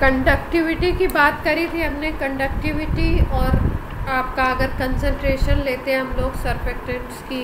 Conductivity की बात करी थी हमने। कंडक्टिविटी और आपका अगर कंसंट्रेशन लेते हैं हम लोग सर्फेक्टेंट्स की,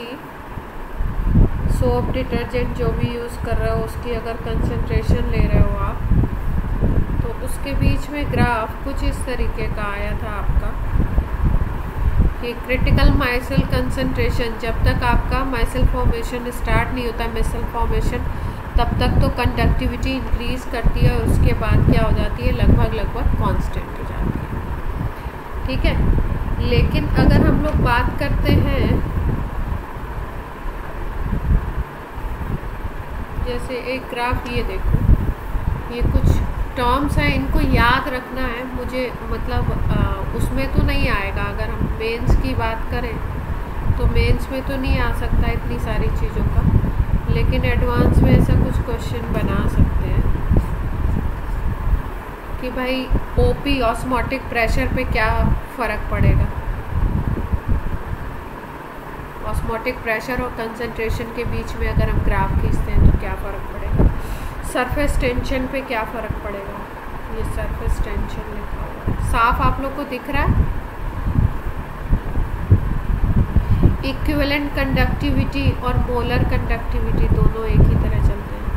सोप डिटर्जेंट जो भी यूज़ कर रहे हो उसकी अगर कंसंट्रेशन ले रहे हो आप, तो उसके बीच में ग्राफ कुछ इस तरीके का आया था आपका कि क्रिटिकल माइसल कंसंट्रेशन, जब तक आपका माइसल फॉर्मेशन स्टार्ट नहीं होता, मिसल फॉर्मेशन, तब तक तो कंडक्टिविटी इंक्रीज़ करती है और उसके बाद क्या हो जाती है, लगभग कांस्टेंट हो जाती है। ठीक है, लेकिन अगर हम लोग बात करते हैं, जैसे एक ग्राफ ये देखो, ये कुछ टर्म्स हैं, इनको याद रखना है मुझे, मतलब उसमें तो नहीं आएगा। अगर हम मेंस की बात करें तो मेंस में तो नहीं आ सकता इतनी सारी चीज़ों का, लेकिन एडवांस में ऐसा कुछ क्वेश्चन बना सकते हैं कि भाई ओपी ऑस्मोटिक प्रेशर पे क्या फ़र्क पड़ेगा, ऑस्मोटिक प्रेशर और कंसंट्रेशन के बीच में अगर हम ग्राफ खींचते हैं तो क्या फ़र्क पड़ेगा, सरफेस टेंशन पे क्या फ़र्क पड़ेगा। ये सरफेस टेंशन लिखा हुआ है, साफ आप लोग को दिख रहा है। इक्विवेलेंट कंडक्टिविटी और मोलर कंडक्टिविटी दोनों एक ही तरह चलते हैं,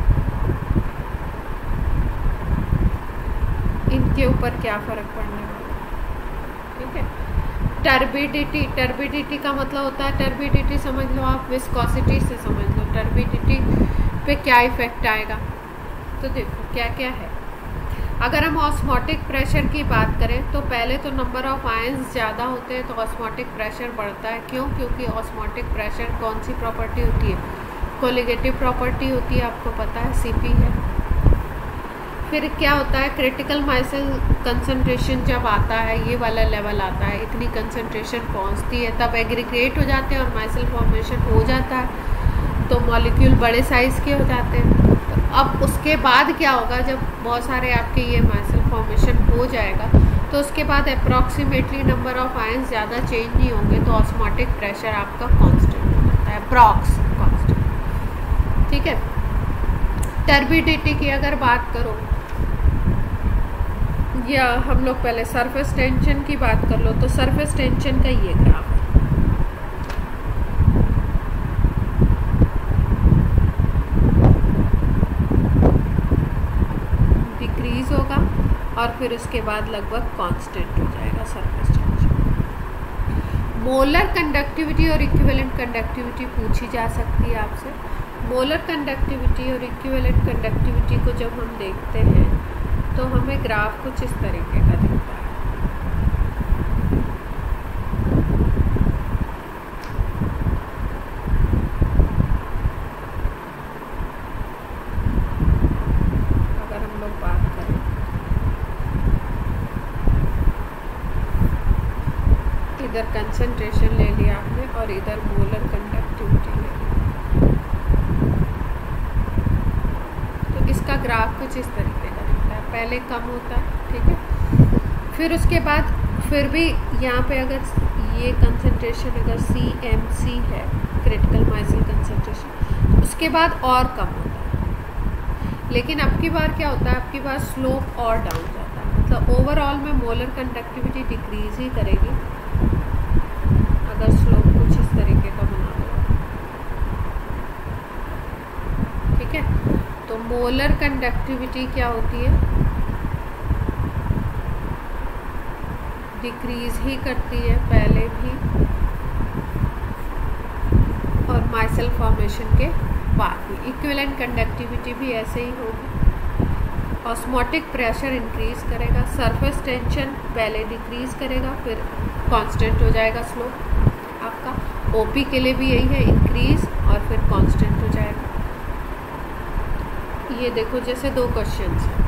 इनके ऊपर क्या फ़र्क पड़ने वाला। ठीक है, टर्बिडिटी, टर्बिडिटी का मतलब होता है, टर्बिडिटी समझ लो आप विस्कोसिटी से समझ लो, टर्बिडिटी पे क्या इफ़ेक्ट आएगा। तो देखो क्या क्या है, अगर हम ऑस्मोटिक प्रेशर की बात करें तो पहले तो नंबर ऑफ आयंस ज़्यादा होते हैं तो ऑस्मोटिक प्रेशर बढ़ता है। क्यों? क्योंकि ऑस्मोटिक प्रेशर कौन सी प्रॉपर्टी होती है, कोलिगेटिव प्रॉपर्टी होती है, आपको पता है CP है। फिर क्या होता है, क्रिटिकल माइसल कंसंट्रेशन जब आता है, ये वाला लेवल आता है, इतनी कंसंट्रेशन पहुंचती है, तब एग्रीगेट हो जाते हैं और माइसल फॉर्मेशन हो जाता है, तो मॉलिक्यूल बड़े साइज़ के हो जाते हैं। तो अब उसके बाद क्या होगा, जब बहुत सारे आपके ये माइसल फॉर्मेशन हो जाएगा तो उसके बाद अप्रॉक्सीमेटली नंबर ऑफ आयंस ज़्यादा चेंज नहीं होंगे, तो ऑस्मोटिक प्रेशर आपका कांस्टेंट हो जाता है, अप्रॉक्स कांस्टेंट। ठीक है, टर्बिडिटी की अगर बात करो, या हम लोग पहले सरफेस टेंशन की बात कर लो, तो सरफेस टेंशन का ये ग्राफ है, डिक्रीज होगा और फिर उसके बाद लगभग कांस्टेंट हो जाएगा सरफेस टेंशन। मोलर कंडक्टिविटी और इक्विवेलेंट कंडक्टिविटी पूछी जा सकती है आपसे। मोलर कंडक्टिविटी और इक्विवेलेंट कंडक्टिविटी को जब हम देखते हैं तो हमें ग्राफ कुछ इस तरीके का दिखता है। अगर हम लोग बात करें, इधर कंसंट्रेशन ले लिया आपने और इधर मोलर कंडक्टिविटी ले ली, तो इसका ग्राफ कुछ इस तरीके का दिखता है, पहले कम होता है। ठीक है, फिर उसके बाद फिर भी यहाँ पे अगर ये कंसंट्रेशन अगर CMC है, क्रिटिकल माइसल कंसंट्रेशन, उसके बाद और कम होता है। लेकिन अब की बार क्या होता है, अब की बार स्लोप और डाउन जाता है, मतलब ओवरऑल में मोलर कंडक्टिविटी डिक्रीज ही करेगी अगर स्लोप कुछ इस तरीके का बना हुआ। ठीक है, तो मोलर कंडक्टिविटी क्या होती है, डिक्रीज ही करती है पहले भी और माइसल फॉर्मेशन के बाद भी। इक्विवेलेंट कंडक्टिविटी भी ऐसे ही होगी, ऑस्मोटिक प्रेशर इंक्रीज करेगा, सरफेस टेंशन पहले डिक्रीज करेगा फिर कांस्टेंट हो जाएगा स्लोप आपका। OP के लिए भी यही है, इंक्रीज और फिर कांस्टेंट हो जाएगा। ये देखो जैसे दो क्वेश्चंस हैं,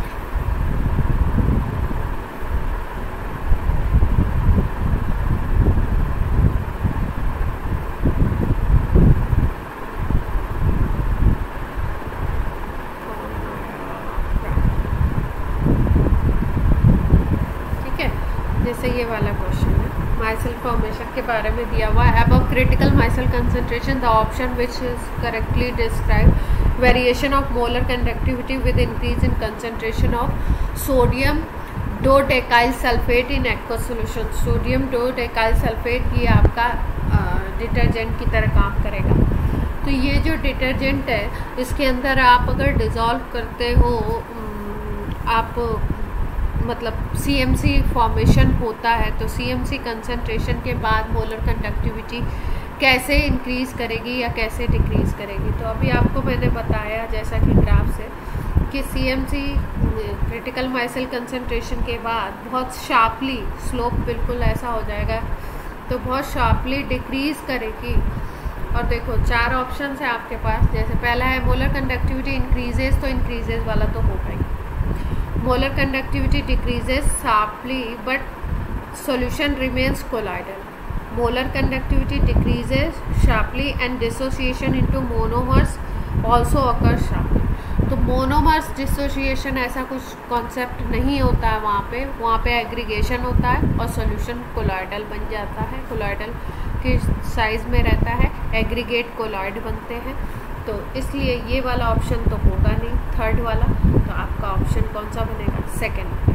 जैसे ये वाला क्वेश्चन है, माइसल फॉर्मेशन के बारे में दिया हुआ है। Above critical micelle concentration the option which is correctly describe variation of molar conductivity with increase in concentration of sodium dodecyl sulphate in aqueous solution. Sodium dodecyl sulphate ये आपका detergent की तरह काम करेगा। तो ये जो डिटर्जेंट है इसके अंदर आप अगर डिज़ोल्व करते हो, आप मतलब CMC फॉर्मेशन होता है, तो CMC कंसंट्रेशन के बाद मोलर कंडक्टिविटी कैसे इंक्रीज़ करेगी या कैसे डिक्रीज़ करेगी। तो अभी आपको मैंने बताया जैसा कि ग्राफ से कि CMC क्रिटिकल माइसिल कंसंट्रेशन के बाद बहुत शार्पली स्लोप बिल्कुल ऐसा हो जाएगा, तो बहुत शार्पली डिक्रीज़ करेगी। और देखो 4 ऑप्शन है आपके पास। जैसे पहला है मोलर कंडक्टिविटी इंक्रीजेज, तो इंक्रीजेज वाला तो होगा ही। Molar conductivity decreases sharply but solution remains colloidal. Molar conductivity decreases sharply and dissociation into monomers also occur sharply. तो मोनोमर्स डिसोसिएशन ऐसा कुछ कॉन्सेप्ट नहीं होता है वहाँ पे एग्रीगेशन होता है और सॉल्यूशन कोलाइडल बन जाता है, कोलाइडल के साइज में रहता है, एग्रीगेट कोलॉइड बनते हैं। तो इसलिए ये वाला ऑप्शन तो होगा नहीं, थर्ड वाला। तो आपका ऑप्शन कौन सा बनेगा? सेकंड।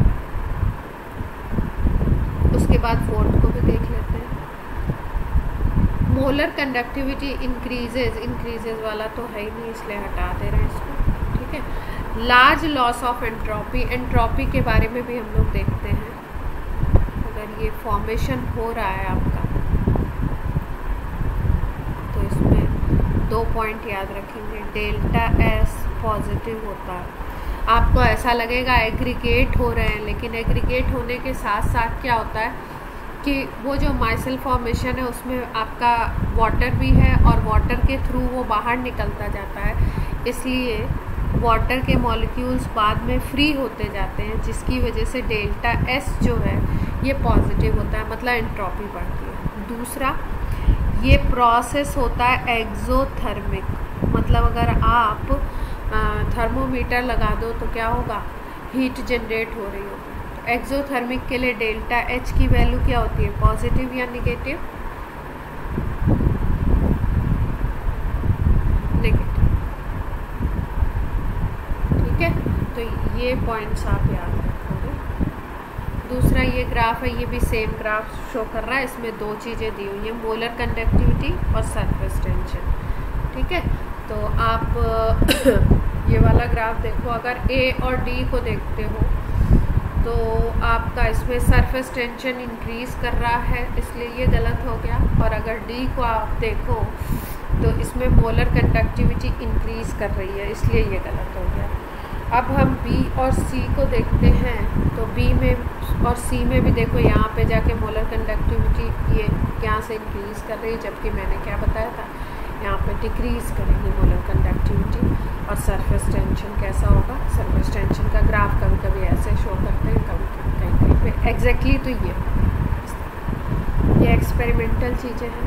उसके बाद फोर्थ को भी देख लेते हैं। मोलर कंडक्टिविटी इंक्रीजेज वाला तो है ही नहीं, इसलिए हटा दे रहे हैं इसको, ठीक है। Large loss of entropy, entropy के बारे में भी हम लोग देखते हैं। अगर ये फॉर्मेशन हो रहा है आपका, तो इसमें 2 पॉइंट याद रखेंगे। डेल्टा S पॉजिटिव होता है, आपको ऐसा लगेगा एग्रीगेट हो रहे हैं, लेकिन एग्रीगेट होने के साथ साथ क्या होता है कि वो जो माइसिल फॉर्मेशन है उसमें आपका वाटर भी है और वाटर के थ्रू वो बाहर निकलता जाता है, इसलिए वाटर के मॉलिक्यूल्स बाद में फ्री होते जाते हैं, जिसकी वजह से डेल्टा S जो है ये पॉजिटिव होता है, मतलब एंट्रोपी बढ़ती है। दूसरा, ये प्रोसेस होता है एक्सोथर्मिक, मतलब अगर आप थर्मोमीटर लगा दो तो क्या होगा, हीट जनरेट हो रही होगी। तो एक्सोथर्मिक के लिए डेल्टा H की वैल्यू क्या होती है, पॉजिटिव या निगेटिव? नेगेटिव, ठीक है। तो ये पॉइंट्स आप याद रखोगे। दूसरा ये ग्राफ है, ये भी सेम ग्राफ शो कर रहा है, इसमें 2 चीज़ें दी हुई हैं, मोलर कंडक्टिविटी और सरफेस टेंशन, ठीक है। तो आप ये वाला ग्राफ देखो, अगर A और D को देखते हो तो आपका इसमें सरफेस टेंशन इंक्रीज़ कर रहा है, इसलिए ये गलत हो गया। और अगर D को आप देखो तो इसमें मोलर कंडक्टिविटी इंक्रीज़ कर रही है, इसलिए ये गलत हो गया। अब हम B और C को देखते हैं, तो B में और C में भी देखो, यहाँ पे जाके मोलर कंडक्टिविटी ये यहाँ से इंक्रीज़ कर रही है, जबकि मैंने क्या बताया था, यहाँ पे डिक्रीज़ करेगी मोलर कंडक्टिविटी। और सरफेस टेंशन कैसा होगा, सरफेस टेंशन का ग्राफ कभी कभी ऐसे शो करते हैं, कभी कभी कहीं पे एग्जैक्टली। तो ये एक्सपेरिमेंटल चीज़ें हैं।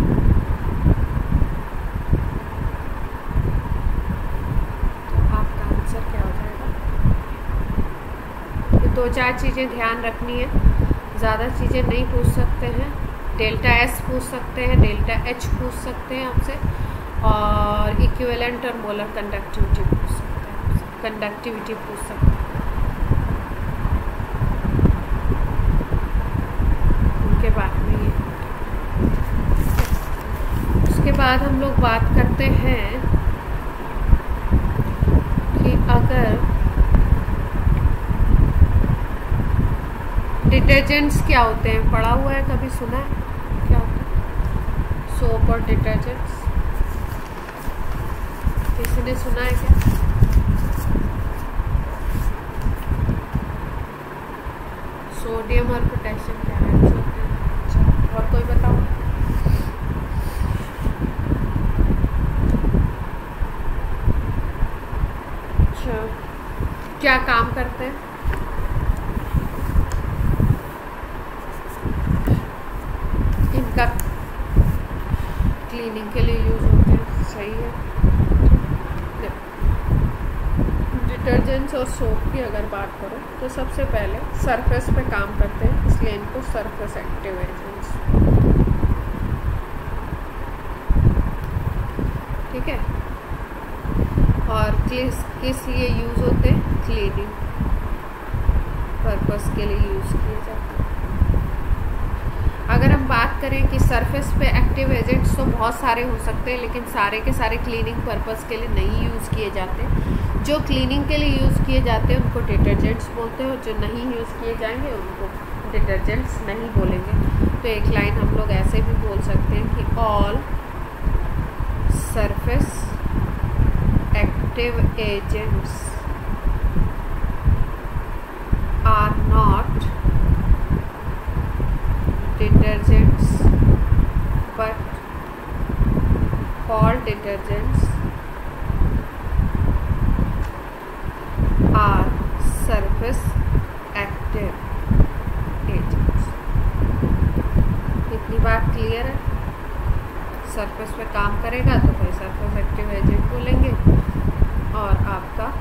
तो आपका आंसर क्या हो जाएगा? 2-4 चीज़ें ध्यान रखनी है, ज़्यादा चीज़ें नहीं पूछ सकते हैं। डेल्टा S पूछ सकते हैं, डेल्टा H पूछ सकते हैं आपसे, और इक्विवेलेंट और मोलर कंडक्टिविटी पूछ सकते हैं, कंडक्टिविटी पूछ सकते हैं। उनके बाद में ये, उसके बाद हम लोग बात करते हैं कि अगर डिटर्जेंट्स क्या होते हैं, पढ़ा हुआ है, कभी सुना है क्या होता है सोप और डिटर्जेंट्स? किसी ने सुना है क्या? सोडियम और पोटेशियम क्या है? अच्छा, और कोई बताओ? अच्छा, क्या काम करते हैं? इनका क्लीनिंग के लिए यूज़ होते हैं, सही है। डिटर्जेंट्स और सोप की अगर बात करो तो सबसे पहले सरफेस पे काम करते हैं, इसलिए इनको सरफेस एक्टिव एजेंट्स, ठीक है। और किस लिए यूज़ होते हैं? क्लीनिंग, पर्पस के लिए यूज़ किए जाते हैं। अगर हम बात करें कि सरफेस पे एक्टिव एजेंट्स तो बहुत सारे हो सकते हैं, लेकिन सारे के सारे क्लीनिंग पर्पस के लिए नहीं यूज़ किए जाते। जो क्लीनिंग के लिए यूज़ किए जाते हैं उनको डिटर्जेंट्स बोलते हैं, और जो नहीं यूज़ किए जाएंगे उनको डिटर्जेंट्स नहीं बोलेंगे। तो एक लाइन हम लोग ऐसे भी बोल सकते हैं कि all surface active agents are not detergents, but all detergents are surface active agents। इतनी बात क्लियर है? सरफेस पे काम करेगा तो कोई सरफेस एक्टिव एजेंट बोलेंगे, और आपका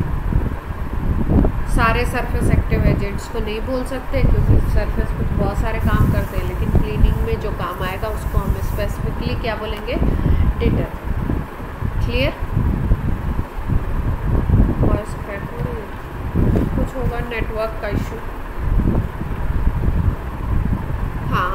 सारे सरफेस एक्टिव एजेंट्स को नहीं बोल सकते, क्योंकि सरफेस पे बहुत सारे काम करते हैं, लेकिन क्लीनिंग में जो काम आएगा उसको हम स्पेसिफिकली क्या बोलेंगे? डिटर्जेंट। क्लियर? वॉइस क्रैक हो रही है, कुछ होगा नेटवर्क का इशू। हाँ,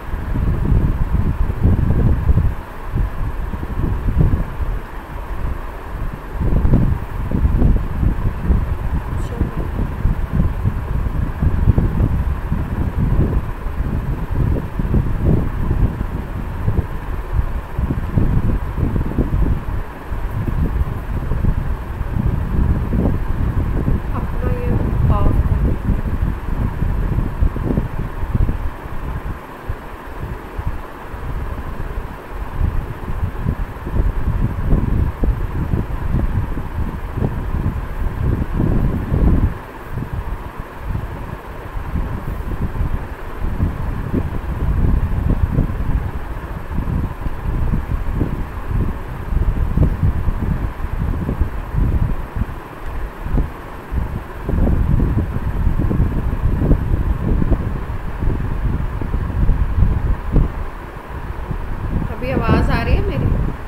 आवाज़ आ रही है मेरी?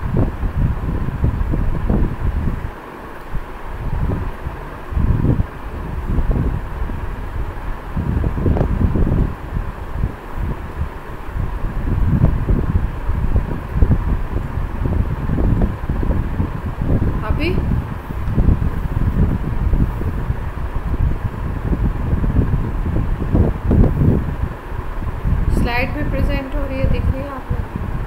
अभी स्लाइड भी प्रेजेंट हो रही है, दिख रही है आप लोग?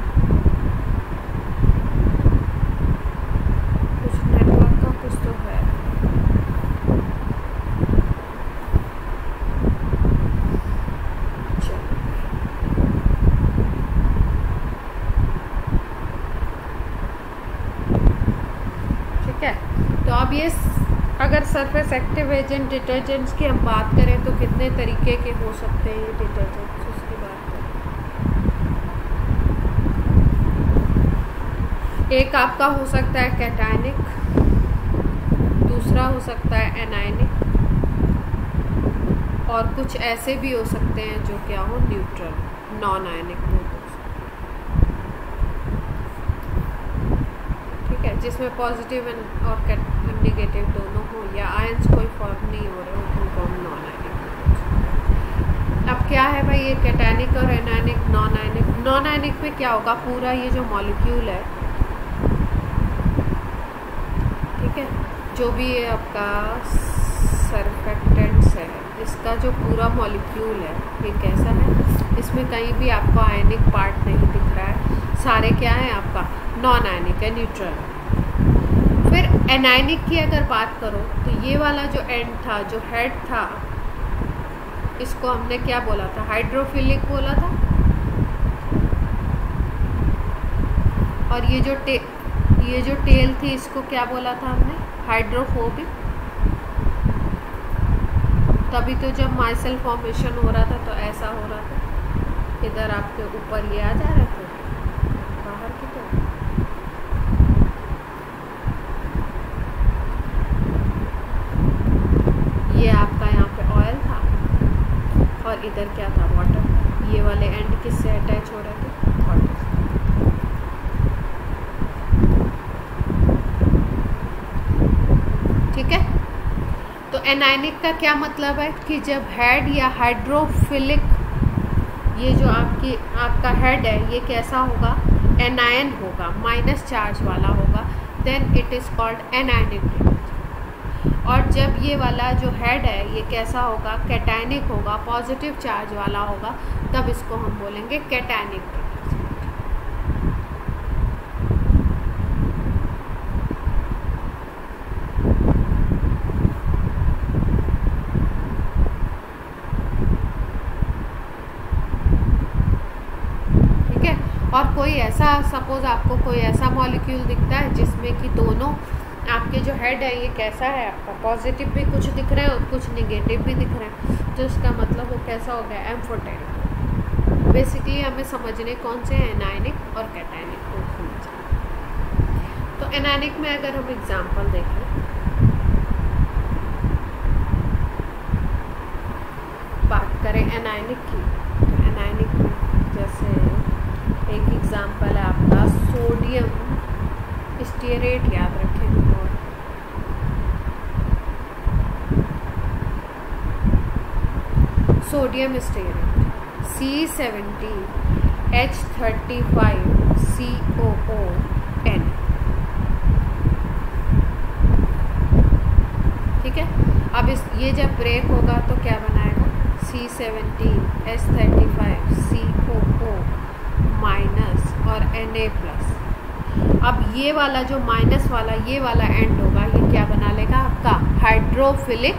तो अब ये अगर सरफेस एक्टिव एजेंट डिटर्जेंट्स की हम बात करें तो कितने तरीके के हो सकते हैं ये डिटर्जेंट्स, उसकी बात करें। एक आपका हो सकता है कैटायनिक, दूसरा हो सकता है एनायनिक, और कुछ ऐसे भी हो सकते हैं जो क्या हो न्यूट्रल, नॉन आयनिक हो सकते, ठीक है, जिसमें पॉजिटिव और नेगेटिव दोनों हो, या आयंस कोई फॉर्म नहीं हो रहे हो, उनको हम नॉन आयनिक। अब क्या है भाई ये कैटायनिक और anionic, non ionic? Non ionic में क्या होगा, पूरा ये जो मॉलिक्यूल है, ठीक है, जो भी ये आपका सरफेक्टेंट्स है, इसका जो पूरा मॉलिक्यूल है ये कैसा है, इसमें कहीं भी आपको आयनिक पार्ट नहीं दिख रहा है, सारे क्या है आपका नॉन आयनिक है, न्यूट्रल। फिर एनायनिक की अगर बात करो तो ये वाला जो एंड था, जो हेड था, इसको हमने क्या बोला था, हाइड्रोफिलिक बोला था, और ये जो टेल थी इसको क्या बोला था हमने, हाइड्रोफोबिक। तभी तो जब माइसेल फॉर्मेशन हो रहा था तो ऐसा हो रहा था, इधर आपके ऊपर ये आ जा रहा था बाहर की तरफ। ये आपका यहाँ पे ऑयल था और इधर क्या था, वाटर। ये वाले एंड किससे अटैच हो रहे थे, वाटर। ठीक है, तो एनायनिक का क्या मतलब है कि जब हेड या हाइड्रोफिलिक, ये जो आपका हेड है ये कैसा होगा, एनायन होगा, माइनस चार्ज वाला होगा, then it is called anionic detergent. और जब ये वाला जो हेड है ये कैसा होगा, कैटायनिक होगा, पॉजिटिव चार्ज वाला होगा, तब इसको हम बोलेंगे कैटायनिक डिटर्जेंट। और कोई ऐसा, सपोज आपको कोई ऐसा मॉलिक्यूल दिखता है जिसमें कि दोनों आपके जो हेड है ये कैसा है, आपका पॉजिटिव भी कुछ दिख रहे हैं और कुछ निगेटिव भी दिख रहे हैं, तो इसका मतलब वो कैसा हो गया, एम्फोटेरिक। बेसिकली हमें समझने कौन से हैं, एनायनिक और कैटायनिक को समझना। तो एनायनिक में अगर हम एग्जाम्पल देखें, बात करें एनायनिक की, तो एनायनिक में जैसे एक एग्जाम्पल है आपका सोडियम स्टीयरेट, याद रखें। और सोडियम स्टीयरेट C17H35COON, ठीक है। अब ये जब ब्रेक होगा तो क्या बनाएगा, C17H35COO माइनस और Na+। अब ये वाला जो माइनस वाला ये वाला एंड होगा, ये क्या बना लेगा, आपका हाइड्रोफिलिक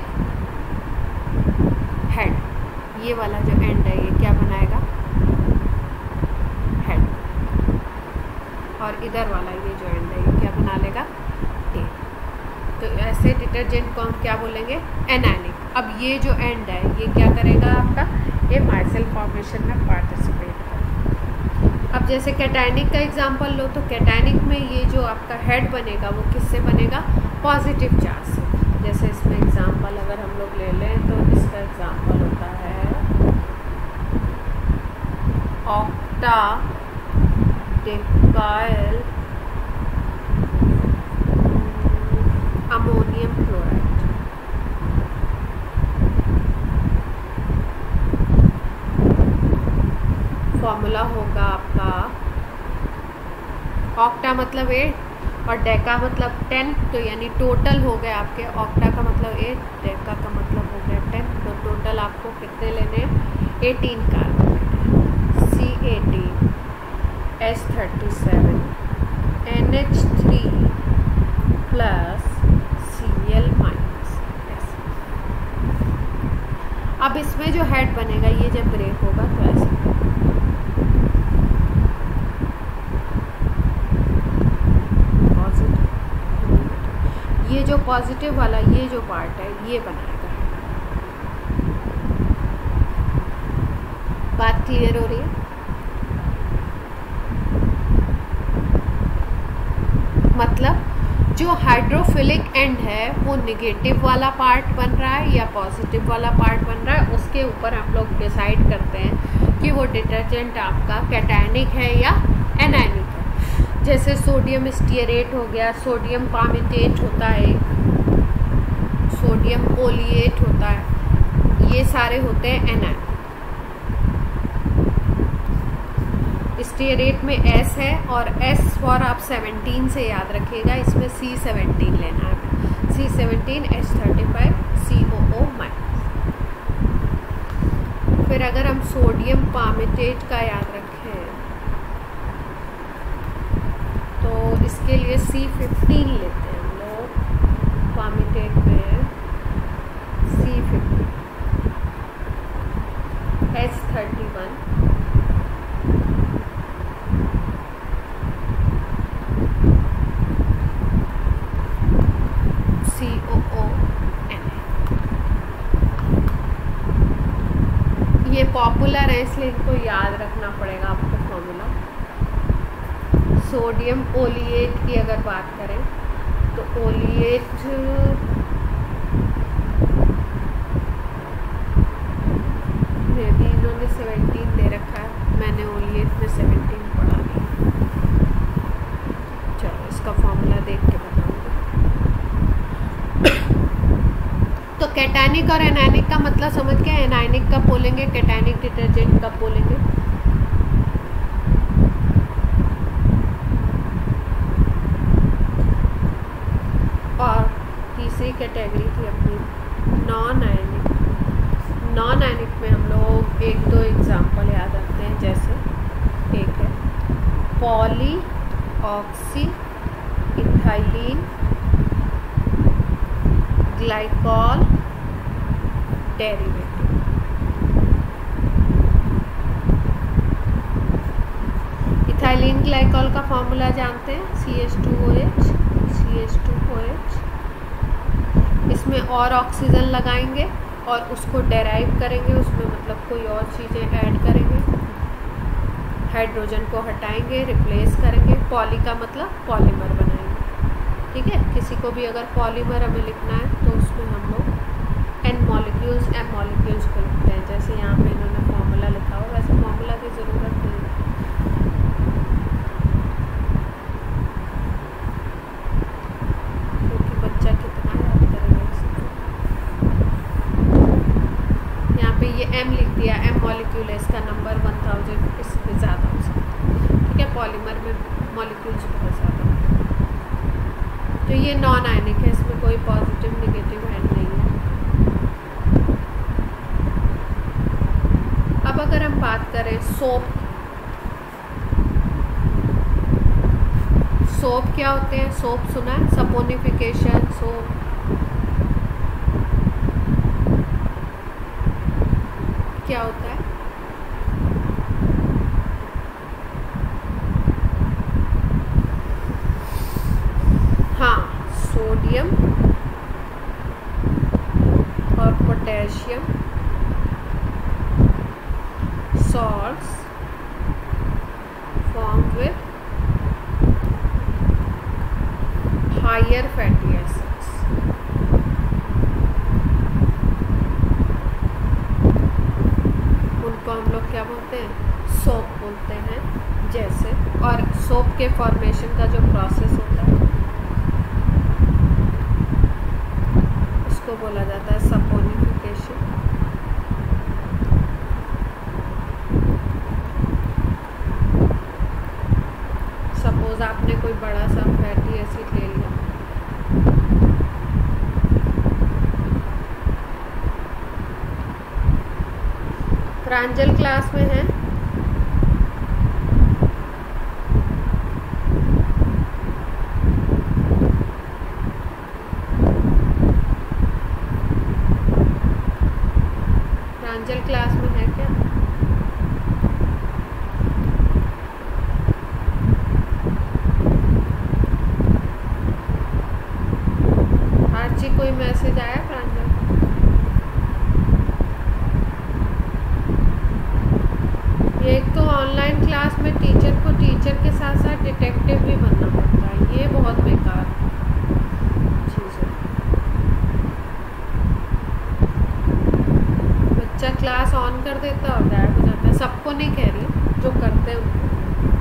हेड। ये वाला जो एंड है ये क्या बनाएगा, हेड। और इधर वाला ये जो एंड है ये क्या बना लेगा, टेल। तो ऐसे डिटर्जेंट को हम क्या बोलेंगे, एनायनिक। अब ये जो एंड है ये क्या करेगा आपका, ये माइसेल फॉर्मेशन में पार्टिसिपेट करेगा। अब जैसे कैटायनिक का एग्जांपल लो, तो कैटायनिक में ये जो आपका हेड बनेगा वो किससे बनेगा, पॉजिटिव चार्ज से। जैसे इसमें एग्जांपल अगर हम लोग ले लें तो इसका एग्जांपल होता है octa decyl ammonium chloride. Formula होगा आपका, ऑक्टा मतलब 8 और डेका मतलब 10, तो यानी टोटल हो गए आपके, ऑक्टा का मतलब 8, डेका का मतलब हो गया 10, तो टोटल आपको कितने लेने हैं, 18 carbon C18H37 NH3 plus Cl minus. अब इसमें जो हेड बनेगा ये जब ब्रेक होगा तो ऐसे ये जो पॉजिटिव वाला ये जो पार्ट है ये बनाएगा। बात क्लियर हो रही है? मतलब जो हाइड्रोफिलिक एंड है वो नेगेटिव वाला पार्ट बन रहा है या पॉजिटिव वाला पार्ट बन रहा है, उसके ऊपर हम लोग डिसाइड करते हैं कि वो डिटर्जेंट आपका कैटायनिक है या एनायनिक है। जैसे सोडियम स्टीयरेट हो गया, सोडियम पामिटेट होता है, सोडियम ओलिएट होता है, ये सारे होते हैं एनायनिक। स्टीयरेट में S है और S फॉर आप 17 से याद रखिएगा, इसमें C17 लेना है, C17H35COO माइनस। फिर अगर हम सोडियम पामिटेट का याद रखें तो इसके लिए C15 लेते हैं हम लोग, पामिटेट में C15 H31 ये पॉपुलर है इसलिए इनको याद रखना पड़ेगा आपको फॉर्मूला। सोडियम ओलिएट की अगर बात करें तो ओलिएट में भी इन्होंने 17 दे रखा है, मैंने ओलिएट में 17 पढ़ा नहीं। चलो इसका फॉर्मूला देख के बताऊंगा। तो कैटैनिक और एनायनिक का मतलब समझ गए? एनायनिक कब बोलेंगे, कैटैनिक डिटर्जेंट कब बोलेंगे? और तीसरी कैटेगरी थी अपनी नॉन आयनिक। नॉन आयनिक में हम लोग एक दो एग्जाम्पल याद रखते हैं, जैसे एक है poly oxy ethylene glycol derivative. Ethylene glycol का फॉर्मूला जानते हैं, CH2OH। इसमें और ऑक्सीजन लगाएंगे और उसको डेराइव करेंगे, उसमें मतलब कोई और चीज़ें ऐड करेंगे, हाइड्रोजन को हटाएंगे, रिप्लेस करेंगे। पॉली का मतलब पॉलीमर बनाएंगे, ठीक है। किसी को भी अगर पॉलीमर हमें लिखना है तो उसमें हम लोग एन मॉलिक्यूल्स एम मॉलिक्यूल्स को लिखते हैं, जैसे यहाँ पे इन्होंने फॉर्मूला लिखा हो, वैसे फॉर्मूला की ज़रूरत नहीं है। क्योंकि बच्चा कितना याद करेगा इसी को। यहाँ पे ये एम लिख दिया, एम मॉलिक्यूल है, इसका नंबर 1000, इससे ज़्यादा हो सकता है, ठीक है। पॉलीमर में मॉलिक्यूल्स बहुत ज़्यादा होते हैं। तो ये नॉन आयनिक है, इसमें कोई पॉजिटिव निगेटिव एंड नहीं है। अब अगर हम बात करें सोप, सोप क्या होते हैं? सोप सुना है, सपोनिफिकेशन, सोप। क्या होता है? हाँ, सोडियम और potassium salts formed with higher fatty acids। उनको हम लोग क्या बोलते हैं? सोप बोलते हैं। जैसे, और सोप के फॉर्मेशन का जो प्रोसेस होता है उसको बोला जाता है सपोनिफिकेशन। सपोज आपने कोई बड़ा सा फैटी एसिड ले लिया, प्रांजल क्लास में है, प्रांजल क्लास में है क्या? आर्ची कोई मैसेज आया प्रांजल? ये एक तो ऑनलाइन क्लास में टीचर के साथ साथ डिटेक्टिव भी बनना पड़ता है, ये बहुत बेकार चीज़ है। बच्चा क्लास ऑन कर देता और गायब हो जाता है। सबको नहीं कह रही, जो करते हैं उनको।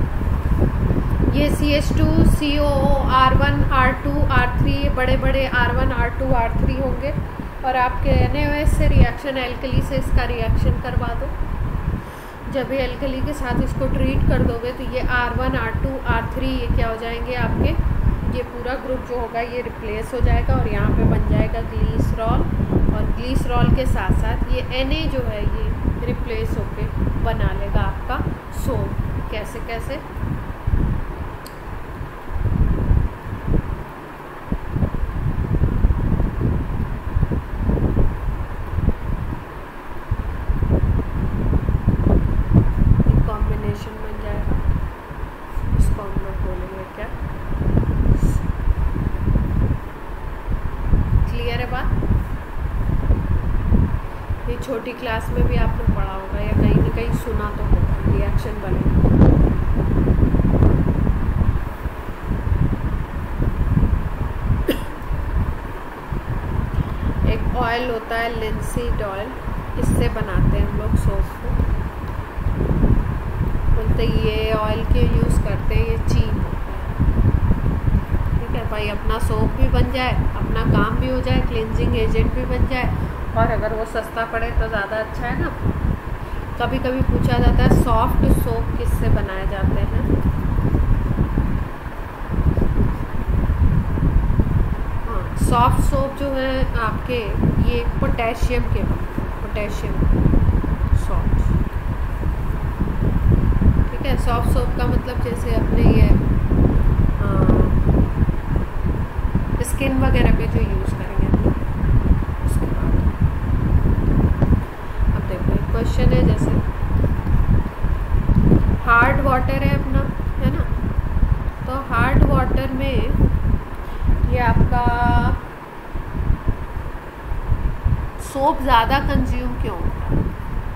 ये CH2 COO R1 R2 R3 बड़े बड़े R1 R2 R3 होंगे, और आप NaOH से रिएक्शन एल्कली से इसका रिएक्शन करवा दो। जब ये एल्कली के साथ इसको ट्रीट कर दोगे तो ये R1 R2 R3 ये क्या हो जाएंगे आपके, ये पूरा ग्रुप जो होगा ये रिप्लेस हो जाएगा और यहाँ पे बन जाएगा ग्लीसरॉल, और ग्लीसरॉल के साथ साथ ये Na जो है ये रिप्लेस होके बना लेगा आपका सोप। कैसे कैसे? बन जाएगा, इसको हम लोग बोलेंगे क्या? क्लियर है बात? ये छोटी क्लास में भी आपने पढ़ा होगा या कहीं ना कहीं सुना तो होगा, रिएक्शन बनेगा। एक ऑयल होता है लिंसीड ऑयल, इससे बनाते हैं हम लोग सोप को। बोलते ये ऑयल के यूज़ करते हैं, ये चीप होता है, ठीक है भाई। अपना सोप भी बन जाए, अपना काम भी हो जाए, क्लिनजिंग एजेंट भी बन जाए, और अगर वो सस्ता पड़े तो ज़्यादा अच्छा है ना। कभी कभी पूछा जाता है सॉफ्ट सोप किससे बनाए जाते हैं। हाँ, सॉफ्ट सोप जो है आपके ये पोटेशियम के बनते हैं, पोटेशियम सॉफ्ट। ठीक है, सॉफ्ट सोप का मतलब जैसे अपने ये स्किन वगैरह पे जो यूज़ करेंगे अपने। उसके बाद अब देखो एक क्वेश्चन है, जैसे हार्ड वाटर है अपना, है ना। तो हार्ड वाटर में ये आपका सोप ज़्यादा कंज्यूम क्यों होता है?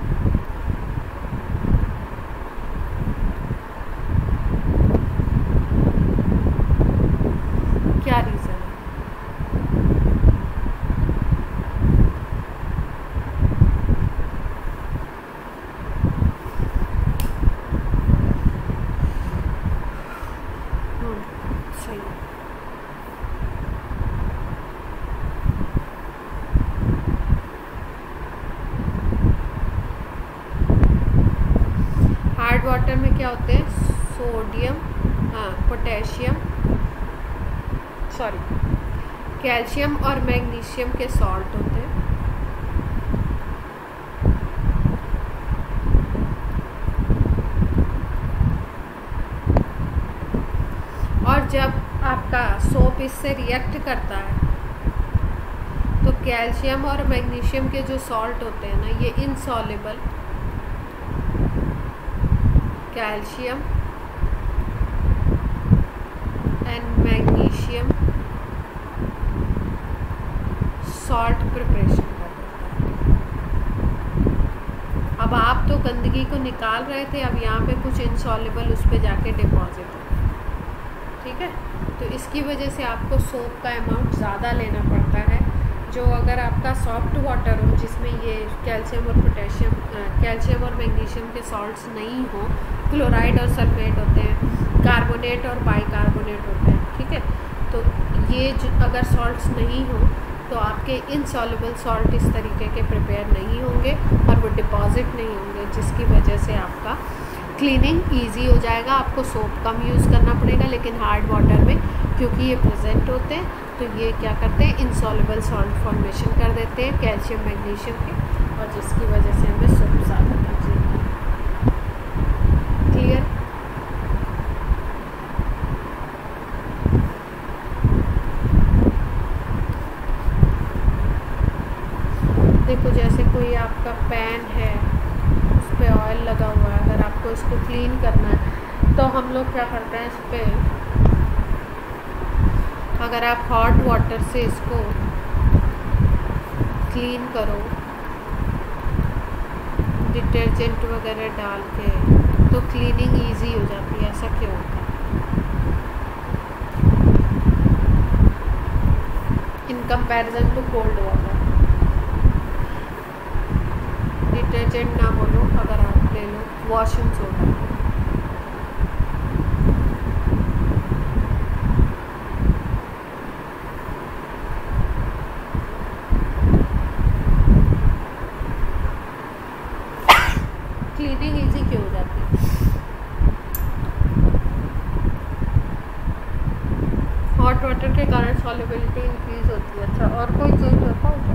क्या रीज़न है? सही है। हार्ड वाटर में क्या होते हैं? सोडियम, पोटेशियम, सॉरी कैल्शियम और मैग्नीशियम के सॉल्ट होते हैं। और जब आपका सोप इससे रिएक्ट करता है तो कैल्शियम और मैग्नीशियम के जो सॉल्ट होते हैं ना, ये insoluble calcium and magnesium salt preparation कर देता है। अब आप तो गंदगी को निकाल रहे थे, अब यहाँ पे कुछ इनसॉल्युबल उस पर जाके डिपॉजिट है। ठीक है, तो इसकी वजह से आपको सोप का अमाउंट ज़्यादा लेना पड़ता है। जो अगर आपका सॉफ्ट वाटर हो जिसमें ये कैल्शियम और पोटेशियम, कैल्शियम और मैग्नीशियम के सॉल्ट्स नहीं हो, क्लोराइड और सल्फेट होते हैं, कार्बोनेट और बाइकार्बोनेट होते हैं। ठीक है, तो ये अगर सॉल्ट्स नहीं हो तो आपके इनसॉल्युबल सॉल्ट इस तरीके के प्रिपेयर नहीं होंगे और वो डिपॉजिट नहीं होंगे, जिसकी वजह से आपका क्लीनिंग इजी हो जाएगा। आपको सोप कम यूज़ करना पड़ेगा, लेकिन हार्ड वाटर में क्योंकि ये प्रेजेंट होते हैं तो ये क्या करते हैं, इनसॉल्युबल सॉल्ट फॉर्मेशन कर देते हैं कैल्शियम मैग्नीशियम के, और जिसकी वजह से हमें सोप ज़्यादा कंज्यूम करना। क्लियर? देखो जैसे कोई आपका पैन है, उस पर ऑयल लगा हुआ है, अगर आपको इसको क्लीन करना है तो हम लोग क्या करते हैं, इस पर अगर आप हॉट वाटर से इसको क्लीन करो डिटर्जेंट वगैरह डाल के, तो क्लीनिंग इजी हो जाती है। ऐसा क्यों होता है? In comparison to cold water. Detergent ना बोलो, अगर आप ले लो वॉशिंग सोडा, क्लीनिंग इजी क्यों हो जाती है? हॉट वाटर के कारण सॉल्युबिलिटी इंक्रीज होती है। अच्छा, और कोई चेंज होता है?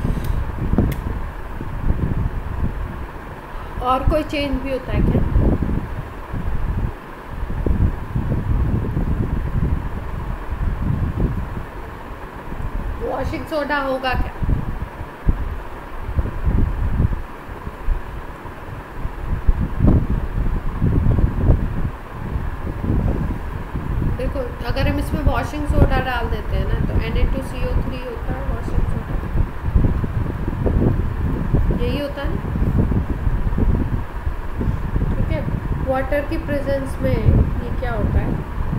और कोई चेंज भी होता है क्या? वॉशिंग सोडा होगा क्या? देखो अगर हम इसमें वॉशिंग सोडा डाल देते हैं ना तो Na2CO3 होता है वॉशिंग सोडा, यही होता है। ठीक है, वाटर की प्रेजेंस में ये क्या होता है,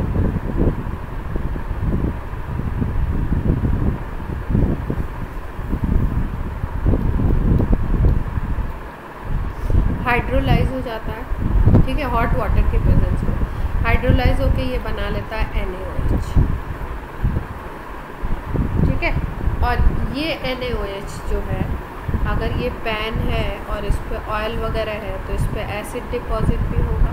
हाइड्रोलाइज हो जाता है। ठीक है, हॉट वाटर की प्रेजेंस में हाइड्रोलाइज होके ये बना लेता है NaOH। ठीक है, और ये NaOH जो है अगर ये पैन है और इस पे ऑयल वगैरह है तो इस पे एसिड डिपॉजिट भी होगा।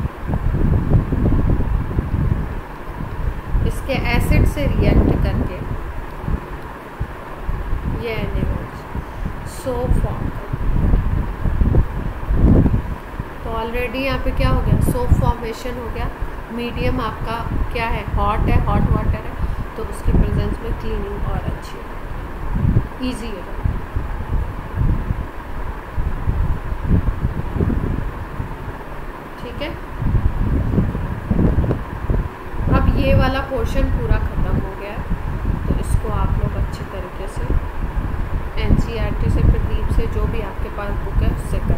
इसके एसिड से रिएक्ट करके ये सोप फॉर्म कर। तो ऑलरेडी यहाँ पे क्या हो गया, सोप फॉर्मेशन हो गया। मीडियम आपका क्या है, हॉट है, हॉट वाटर है, तो उसकी प्रेजेंस में क्लीनिंग और अच्छी है, ईजी है। ठीक है, अब ये वाला पोर्शन पूरा ख़त्म हो गया है। तो इसको आप लोग अच्छी तरीके से NCERT से, प्रदीप से, जो भी आपके पास बुक है उससे कर।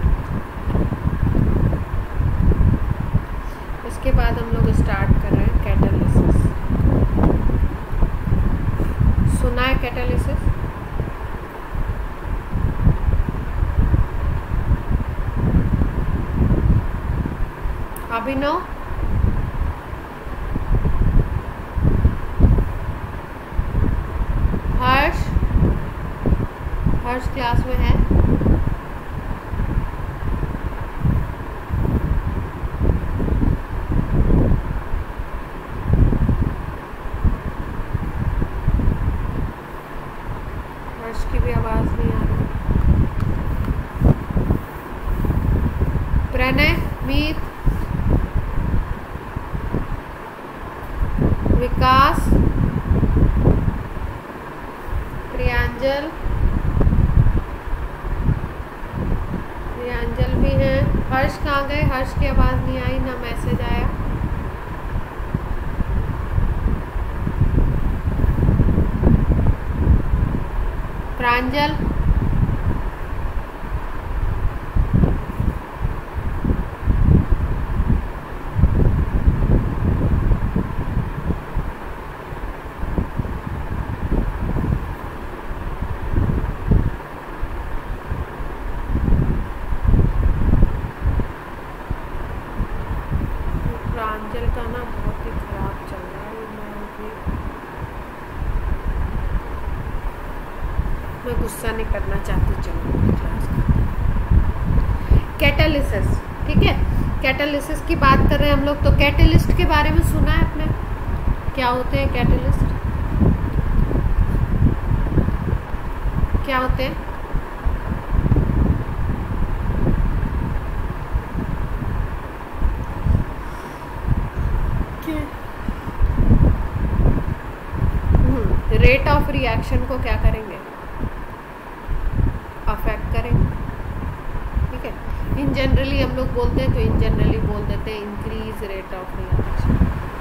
इसके बाद हम लोग स्टार्ट कर रहे हैं कैटालिसिस। सुना है कैटालिसिस? अभिनव, हर्ष, हर्ष क्लास में है? हर्ष की भी आवाज नहीं आ रही। प्रणय, मीत, विकास, प्रियांजल, प्रियांजल भी हैं। हर्ष कहाँ गए? हर्ष की आवाज़ नहीं आई, ना मैसेज आया। प्रांजल, प्रांजल का ना बहुत ही खराब चल रहा है। मैं गुस्सा नहीं करना चाहती। चलो क्लास कैटालिसिस, ठीक है, कैटालिसिस की बात कर रहे हैं हम लोग। तो कैटलिस्ट के बारे में सुना है आपने? क्या होते हैं कैटलिस्ट? क्या होते हैं? रेट ऑफ रिएक्शन को क्या करेंगे? अफेक्ट करेंगे। ठीक है, इन जनरली हम लोग बोलते हैं तो इन जनरली बोल देते हैं इंक्रीज रेट ऑफ रिएक्शन।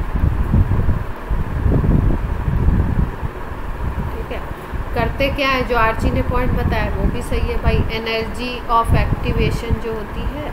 ठीक है, करते क्या है, जो आर्ची ने पॉइंट बताया वो भी सही है भाई। एनर्जी ऑफ एक्टिवेशन जो होती है,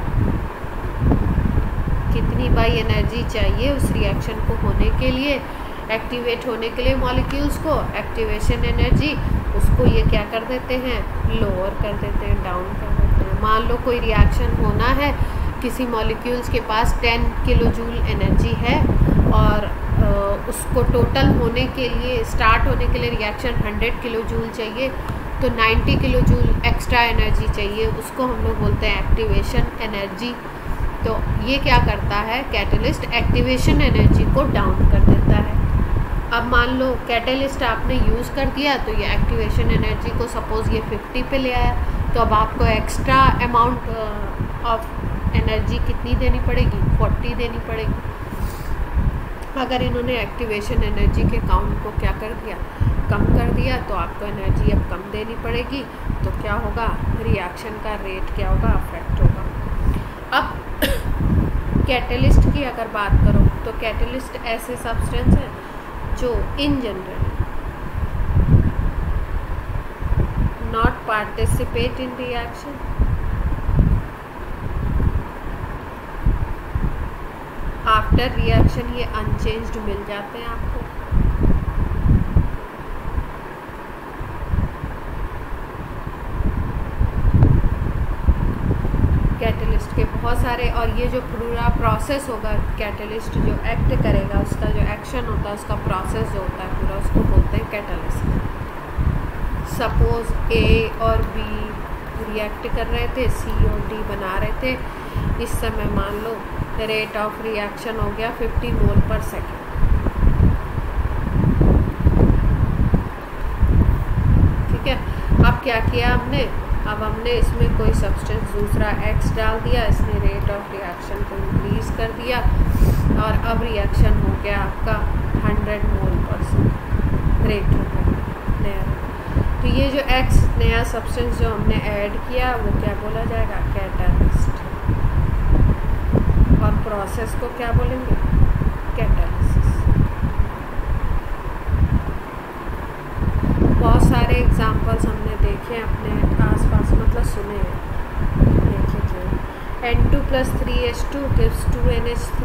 कितनी भाई एनर्जी चाहिए उस रिएक्शन को होने के लिए, एक्टिवेट होने के लिए मॉलिक्यूल्स को, एक्टिवेशन एनर्जी, उसको ये क्या कर देते हैं, लोअर कर देते हैं, डाउन कर देते हैं। मान लो कोई रिएक्शन होना है, किसी मॉलिक्यूल्स के पास 10 किलो जूल एनर्जी है और उसको टोटल होने के लिए, स्टार्ट होने के लिए रिएक्शन 100 किलो जूल चाहिए, तो 90 किलो जूल एक्स्ट्रा एनर्जी चाहिए, उसको हम लोग बोलते हैं एक्टिवेशन एनर्जी। तो ये क्या करता है कैटलिस्ट, एक्टिवेशन एनर्जी को डाउन कर देता है। अब मान लो कैटलिस्ट आपने यूज़ कर दिया, तो ये एक्टिवेशन एनर्जी को सपोज़ ये 50 पे ले आया, तो अब आपको एक्स्ट्रा अमाउंट ऑफ एनर्जी कितनी देनी पड़ेगी, 40 देनी पड़ेगी। अगर इन्होंने एक्टिवेशन एनर्जी के काउंट को क्या कर दिया, कम कर दिया, तो आपको एनर्जी अब कम देनी पड़ेगी। तो क्या होगा, रिएक्शन का रेट क्या होगा, अफेक्ट होगा। अब कैटलिस्ट की अगर बात करो तो कैटलिस्ट ऐसे सब्सटेंस हैं जो in general not participate in reaction, after reaction ये अनचेंज्ड मिल जाते हैं आपको। कैटलिस्ट के बहुत सारे, और ये जो पूरा प्रोसेस होगा, कैटलिस्ट जो एक्ट करेगा, उसका जो एक्शन होता है, उसका प्रोसेस जो होता है पूरा, उसको बोलते हैं कैटलिस्ट। सपोज A और B रिएक्ट कर रहे थे, C और D बना रहे थे। इस समय मान लो रेट ऑफ रिएक्शन हो गया 50 मोल पर सेकेंड। ठीक है, अब क्या किया हमने, अब हमने इसमें कोई सब्सटेंस दूसरा X डाल दिया, इसने रेट ऑफ रिएक्शन को इंक्रीज कर दिया और अब रिएक्शन हो गया आपका 100 मोल पर सेकेंड रेट हो गया नया। तो ये जो X नया सब्सटेंस जो हमने ऐड किया वो क्या बोला जाएगा, कैटालिस्ट। और प्रोसेस को क्या बोलेंगे, कैटालिसिस। बहुत सारे एग्जांपल्स हमने देखे अपने आसपास, मतलब सुने हैं, देख लीजिए। N2+3H2 gives 2NH3,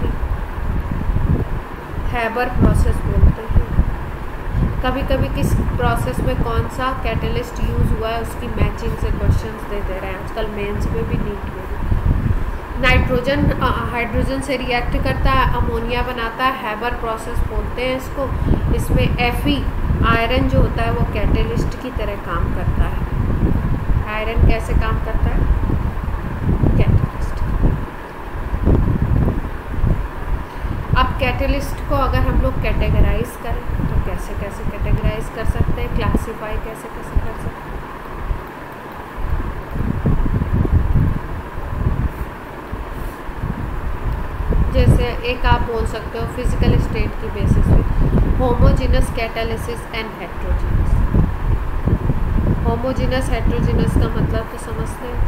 Haber process बोलते हैं। कभी कभी किस प्रोसेस में कौन सा कैटलिस्ट यूज़ हुआ है उसकी मैचिंग से क्वेश्चंस दे दे रहे हैं आजकल मेंस में भी, नीट में भी। नाइट्रोजन हाइड्रोजन से रिएक्ट करता है, अमोनिया बनाता है, हैबर प्रोसेस बोलते हैं इसको। इसमें Fe आयरन जो होता है वो कैटलिस्ट की तरह काम करता है। आयरन कैसे काम करता है, कैटलिस्ट। अब कैटलिस्ट को अगर हम लोग कैटेगराइज करें तो कैसे कैसे कैटेगराइज कर सकते हैं, क्लासीफाई कैसे कैसे कर सकते हैं। जैसे एक आप बोल सकते हो फिजिकल स्टेट की बेसिस पे, homogeneous catalysis and heterogeneous. Homogeneous heterogeneous का मतलब तो समझते हैं,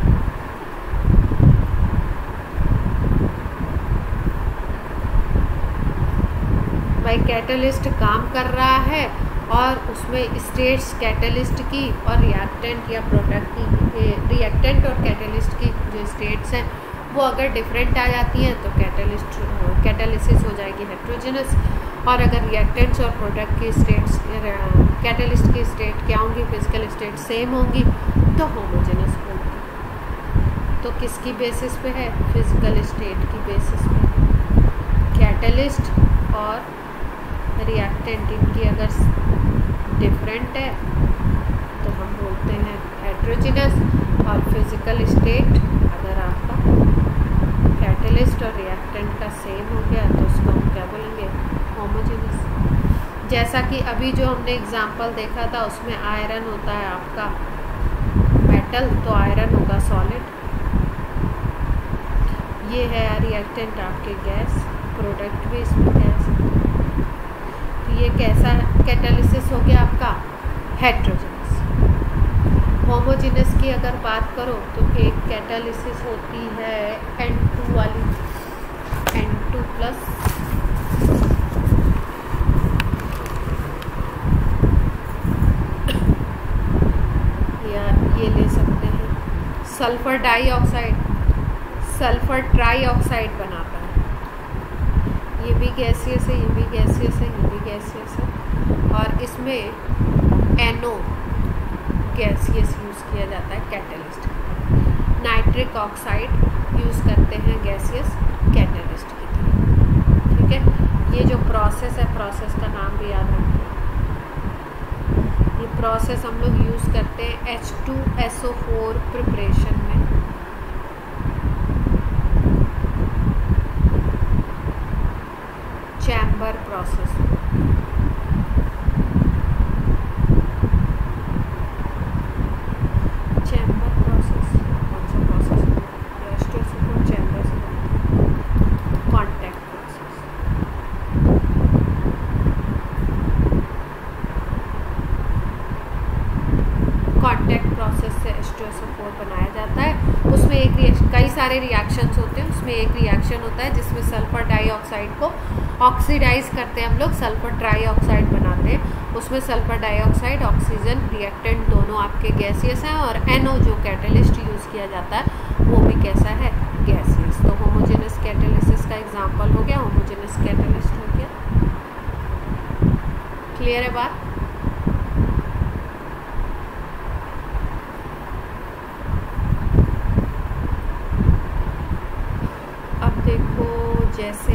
भाई कैटलिस्ट काम कर रहा है और उसमें स्टेट्स कैटलिस्ट की और रिएक्टेंट या प्रोडक्ट की, रिएक्टेंट और कैटलिस्ट की जो स्टेट्स हैं वो अगर डिफरेंट आ जाती हैं तो कैटालिसिस हो जाएगी हेट्रोजेनस। और अगर रिएक्टेंट्स और प्रोडक्ट की स्टेट्स कैटलिस्ट की स्टेट क्या होंगी, फिजिकल स्टेट सेम होंगी तो होमोजेनस होगी। तो किसकी बेसिस पे है, फिजिकल स्टेट की बेसिस पे। कैटलिस्ट और रिएक्टेंट इनकी अगर डिफरेंट है तो हम बोलते हैं हेट्रोजेनस, और फिजिकल स्टेट अगर आपका कैटलिस्ट और रिएक्टेंट का सेम हो गया तो उसको हम क्या बोलेंगे, होमोजेनस। जैसा कि अभी जो हमने एग्जांपल देखा था उसमें आयरन होता है आपका मेटल, तो आयरन होगा सॉलिड। ये है रिएक्टेंट आपके गैस, प्रोडक्ट भी इसमें गैस। तो ये कैसा कैटालिसिस हो गया आपका, हेट्रोजेनस। होमोजेनस की अगर बात करो तो एक कैटालिसिस होती है N2 वाली, N2+, या ये ले सकते हैं सल्फर डाइऑक्साइड, सल्फर ट्राइऑक्साइड बनाता है। ये भी गैसियस है, ये भी गैसियस है, ये भी गैसियस है। और इसमें NO गैसियस यूज़ किया जाता है कैटलिस्ट। नाइट्रिक ऑक्साइड यूज़ करते हैं गैसियस कैटलिस्ट की तरह। ठीक है, ये जो प्रोसेस है प्रोसेस का नाम भी याद रखना। ये प्रोसेस हम लोग यूज़ करते हैं H2SO4 प्रिपरेशन में। चैम्बर प्रोसेस, सारे रिएक्शंस होते हैं, उसमें एक रिएक्शन होता है जिसमें सल्फर डाइऑक्साइड को ऑक्सीडाइज करते हैं हम लोग, सल्फर ट्राइऑक्साइड बनाते हैं। उसमें सल्फर डाइऑक्साइड, ऑक्सीजन, रिएक्टेंट दोनों आपके गैसियस हैं, और NO जो कैटलिस्ट यूज़ किया जाता है वो भी कैसा है, गैसियस। तो होमोजेनस कैटालिसिस का एग्जांपल हो गया, होमोजेनस कैटलिस्ट हो गया। क्लियर है बात? जैसे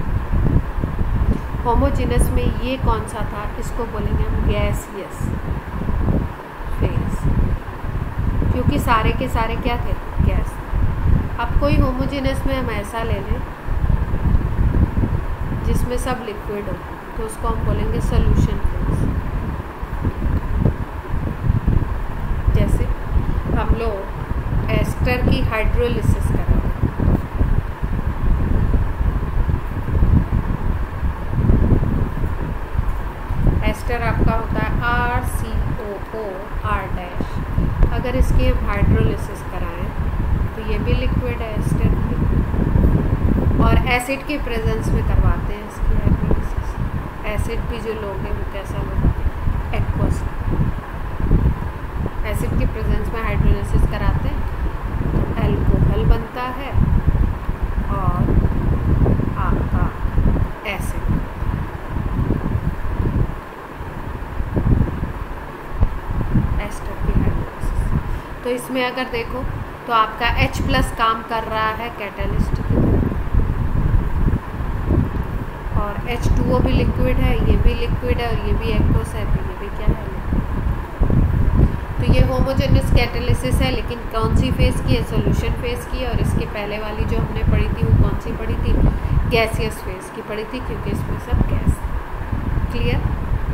होमोजेनस में ये कौन सा था, इसको बोलेंगे हम गैसियस फेज, क्योंकि सारे के सारे क्या थे, गैस। अब कोई होमोजेनस में हम ऐसा ले लें जिसमें सब लिक्विड हो, तो उसको हम बोलेंगे सोल्यूशन फेज। जैसे हम लोग एस्टर की हाइड्रोलिसिस करा, एस्टर आपका होता है RCOOR-। अगर इसकी हम हाइड्रोलिसिस कराएं तो ये भी लिक्विड है एस्टर की, और एसिड की प्रेजेंस में करवाते हैं इसकी हाइड्रोलिसिस। एसिड भी जो लोग हैं वो कैसा होगा, एक्वस। एसिड की प्रेजेंस में हाइड्रोलिसिस कराते हैं तो एल्कोहल बनता है और आपका एसिड। एस्टर की हाइड्रोलिसिस। तो इसमें अगर देखो तो आपका H+ काम कर रहा है कैटलिस्ट की तरह, और H2O भी लिक्विड है, ये भी लिक्विड है, और ये भी एक्वस है, तो ये भी क्या है, तो ये होमोजेनस कैटालिसिस है। लेकिन कौन सी फेज़ की है, सोल्यूशन फेज़ की है। और इसके पहले वाली जो हमने पढ़ी थी वो कौन सी पढ़ी थी, गैसियस फेज़ की पढ़ी थी, क्योंकि इसमें सब गैस। क्लियर।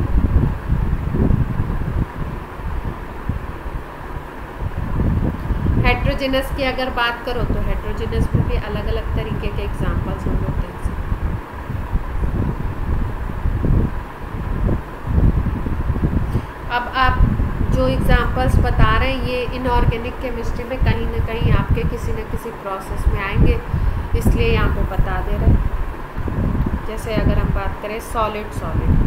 हेट्रोजेनस की अगर बात करो तो हेट्रोजेनस में भी अलग अलग तरीके के एग्जाम्पल्स हम लोग देख सकते हैं। अब आप जो एग्जाम्पल्स बता रहे हैं ये इनऑर्गेनिक केमिस्ट्री में कहीं ना कहीं आपके किसी न किसी प्रोसेस में आएंगे, इसलिए यहाँ पे बता दे रहे हैं। जैसे अगर हम बात करें सॉलिड सॉलिड,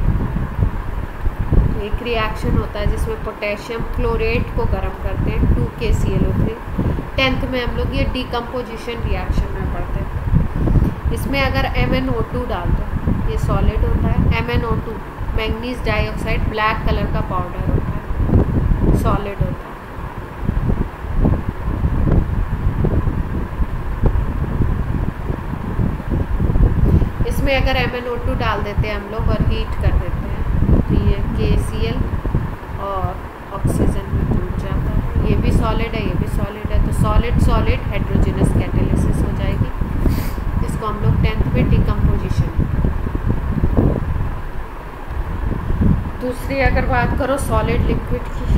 एक रिएक्शन होता है जिसमें पोटेशियम क्लोरेट को गर्म करते हैं 2KClO3। 10th में हम लोग ये डिकम्पोजिशन रिएक्शन में पढ़ते हैं। इसमें अगर MnO2 डाल दो, ये सॉलिड होता है। MnO2 manganese dioxide black colour का पाउडर होता है, सॉलिड होता है। इसमें अगर MnO2 डाल देते हैं हम लोग और हीट कर देते हैं तो ये KCl और ऑक्सीजन में टूट जाता है। ये भी सॉलिड है, ये भी सॉलिड है, तो सॉलिड सॉलिड हाइड्रोजनस कैटालिसिस हो जाएगी। इसको हम लोग 10th में डिकम्पोजिशन। दूसरी अगर बात करो सॉलिड लिक्विड की,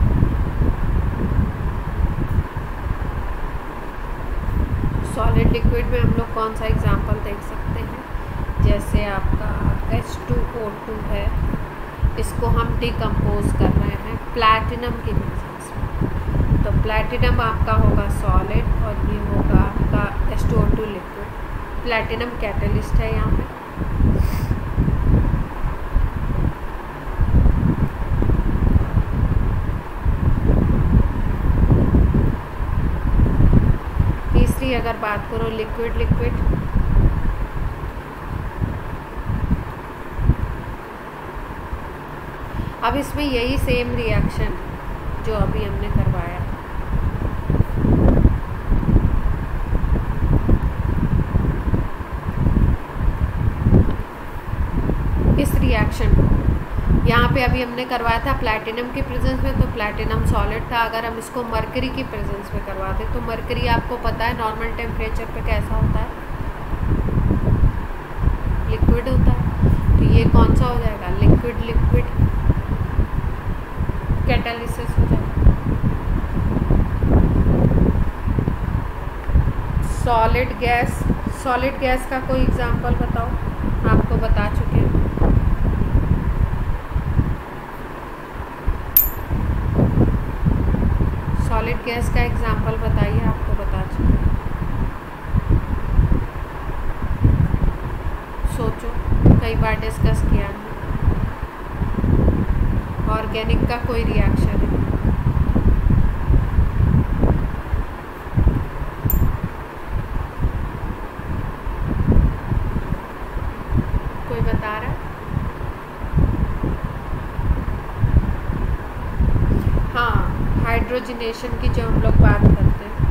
सॉलिड लिक्विड में हम लोग कौन सा एग्जाम्पल देख सकते हैं, जैसे आपका H2O2 है, इसको हम डिकम्पोज कर रहे हैं प्लैटिनम की प्रेजेंस में, तो प्लैटिनम आपका होगा सॉलिड और ये होगा आपका H2O2 लिक्विड। प्लैटिनम कैटलिस्ट है यहाँ पे। तीसरी अगर बात करो लिक्विड लिक्विड, अब इसमें यही सेम रिएक्शन जो अभी हमने करवाया, इस रिएक्शन यहाँ पे अभी हमने करवाया था प्लैटिनम की प्रेजेंस में, तो प्लैटिनम सॉलिड था। अगर हम इसको मरकरी की प्रेजेंस में करवाते तो मरकरी आपको पता है नॉर्मल टेम्परेचर पे कैसा होता है, लिक्विड होता है। तो ये कौन सा हो जाएगा, लिक्विड लिक्विड कैटालिसिस हो जाएगा। सॉलिड गैस, सॉलिड गैस का कोई एग्जांपल बताओ, आपको बता चुके हैं। सॉलिड गैस का एग्जांपल बताइए, आपको बता चुके हैं। सोचो, कई बार डिस्कस किया है। ऑर्गेनिक का कोई रिएक्शन है, कोई बता रहा है? हाँ, हाइड्रोजनेशन की जो हम लोग बात करते हैं,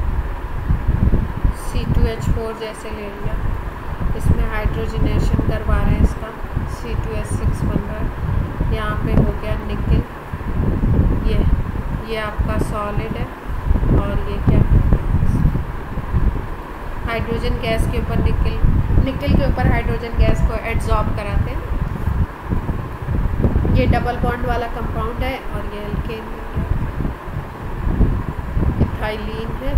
C2H4 जैसे ले लिया, इसमें हाइड्रोजनेशन करवा रहे हैं, इसका C2H6 बन रहा है। यहाँ पे हो गया निकल, ये आपका सॉलिड है और ये क्या है, हाइड्रोजन गैस के ऊपर निकल के ऊपर हाइड्रोजन गैस को एड्जॉर्ब कराते हैं। ये डबल बॉन्ड वाला कंपाउंड है और ये एल्केन है, इथाइलिन है।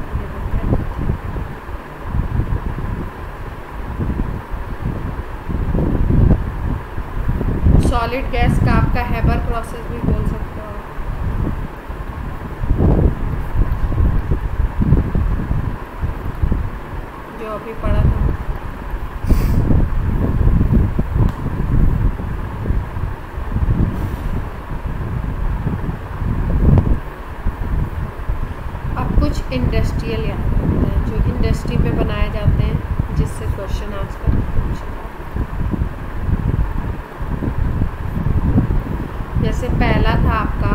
सॉलिड गैस का आपका हेबर प्रोसेस भी बोल सकते हो। जो अभी पढ़ा था। अब कुछ इंडस्ट्रियल याद रखते हैं जो इंडस्ट्री में बनाए जाते हैं, जिससे क्वेश्चन आजकल पूछा। जैसे पहला था आपका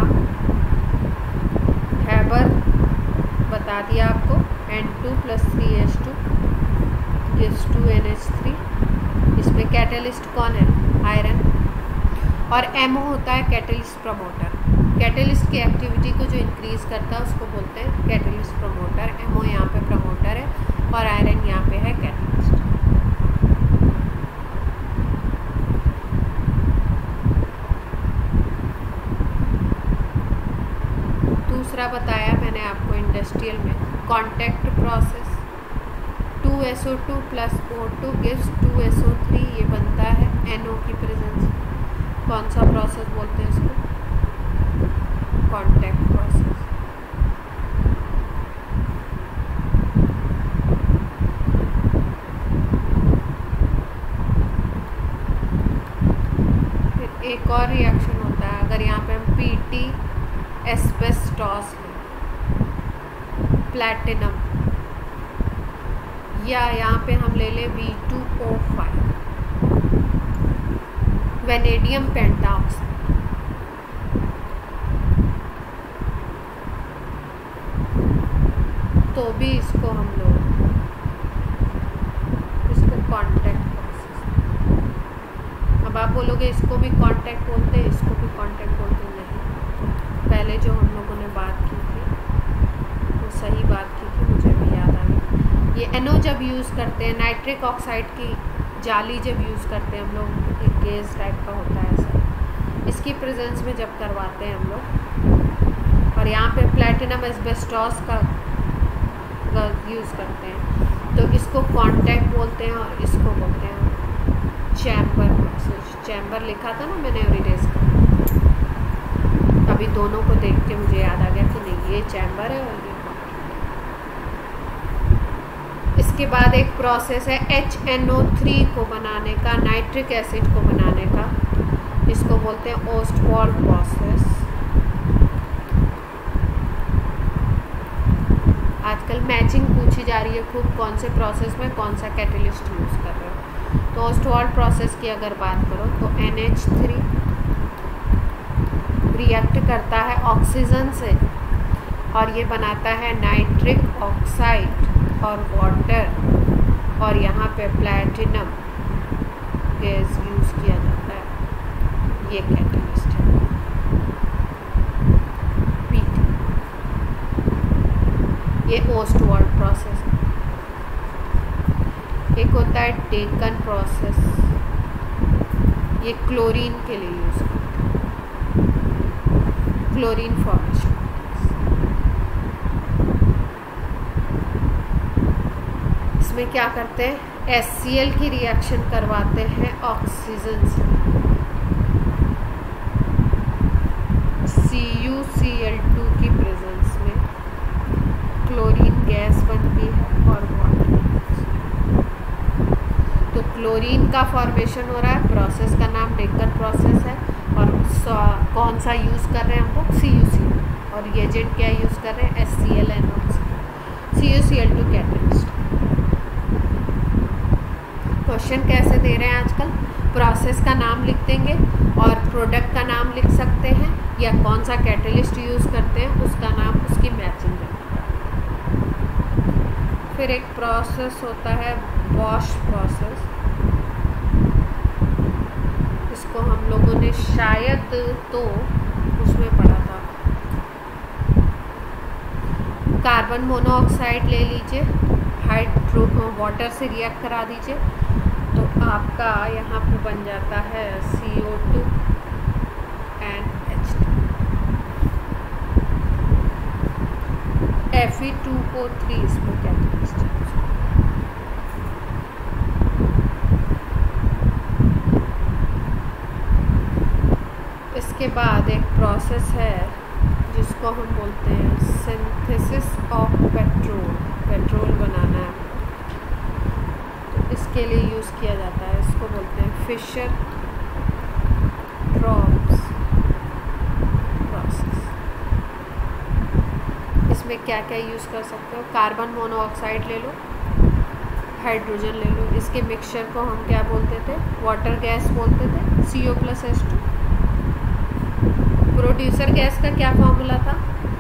हैबर, बता दिया आपको, N2 + 3H2 gives 2NH3। इसमें कैटलिस्ट कौन है, आयरन। और MO होता है कैटलिस्ट प्रमोटर। कैटलिस्ट की एक्टिविटी को जो इंक्रीज करता है उसको बोलते हैं कैटलिस्ट प्रमोटर। MO यहाँ पे प्रमोटर है और आयरन यहाँ पे है कैटलिस्ट। दूसरा बताया मैंने आपको इंडस्ट्रियल में, contact process. 2SO2 + O2 gives 2SO3, ये बनता है NO की प्रेजेंस। कौन सा प्रोसेस बोलते हैं इसको, कांटेक्ट प्रोसेस। फिर एक और रिएक्शन होता है, अगर यहाँ पे हम PT एस्बेस्टॉस प्लैटिनम, या यहाँ पे हम ले ले V2O5 वेनेडियम पेंटाऑक्साइड, तो भी इसको हम लोग कांटेक्ट प्रोसेस। अब आप बोलोगे इसको भी कांटेक्ट बोलते हैं, इसको भी कांटेक्ट बोलते हैं। नहीं, पहले जो हम लोगों ने बात की थी वो सही बात की थी, मुझे भी याद आ गई। ये NO जब यूज़ करते हैं, नाइट्रिक ऑक्साइड की जाली जब यूज़ करते हैं हम लोग, एक गैस टाइप का होता है ऐसा, इसकी प्रेजेंस में जब करवाते हैं हम लोग, और यहाँ पे प्लैटिनम एस्बेस्टॉस का यूज़ करते हैं, तो इसको कांटेक्ट बोलते हैं और इसको बोलते हैं चैम्बर प्रोसेस। चैम्बर लिखा था ना मैंने इरेज का, अभी दोनों को देख के मुझे याद आ गया कि नहीं ये चैम्बर है और ये कांटेक्ट। इसके बाद एक प्रोसेस है HNO3 को बनाने का, नाइट्रिक एसिड को बनाने का, इसको बोलते हैं ओस्टवाल्ड प्रोसेस। आजकल मैचिंग पूछी जा रही है खूब, कौन से प्रोसेस में कौन सा कैटलिस्ट यूज़ कर रहे हो। तो ओस्टवाल्ड प्रोसेस की अगर बात करो तो NH3 रिएक्ट करता है ऑक्सीजन से और ये बनाता है नाइट्रिक ऑक्साइड और वाटर, और यहाँ पे प्लैटिनम गैस यूज़ किया जाता है, ये कैटलिस्ट है। ये ओस्टवाल्ड प्रोसेस। एक होता है डेकन प्रोसेस, ये क्लोरीन के लिए यूज़ करते हैं, क्लोरीन फॉर्मेशन। इसमें क्या करते हैं, HCl की रिएक्शन करवाते हैं ऑक्सीजन से, CuCl2 की प्रेजेंस में क्लोरीन गैस बनती है और वाटर। तो क्लोरीन का फॉर्मेशन हो रहा है, प्रोसेस का नाम डेकन प्रोसेस है, और कौन सा यूज़ कर रहे हैं हम लोग, CuCl, और एजेंट क्या यूज़ कर रहे हैं, HCl and CuCl2 catalyst. Question कैसे दे रहे हैं आजकल, प्रोसेस का नाम लिख देंगे और प्रोडक्ट का नाम लिख सकते हैं, या कौन सा कैटलिस्ट यूज़ करते हैं उसका नाम, उसकी मैचिंग है। फिर एक प्रोसेस होता है बॉश प्रोसेस, इसको हम लोगों ने शायद तो उसमें पढ़ा था, कार्बन मोनोऑक्साइड ले लीजिए, वाटर से रिएक्ट करा दीजिए, तो आपका यहाँ पे बन जाता है CO2 and H2, Fe2O3 इसमें कैटेलिस्ट है। इसके बाद एक प्रोसेस है जिसको हम बोलते हैं सिंथेसिस ऑफ पेट्रोल। पेट्रोल बनाना है तो इसके लिए यूज़ किया जाता है, इसको बोलते हैं फिशर ट्रॉप्स प्रोसेस। इसमें क्या क्या यूज़ कर सकते हो, कार्बन मोनोऑक्साइड ले लो, हाइड्रोजन ले लो, इसके मिक्सचर को हम क्या बोलते थे, वाटर गैस बोलते थे, CO+H2। प्रोड्यूसर गैस का क्या फॉर्मूला था,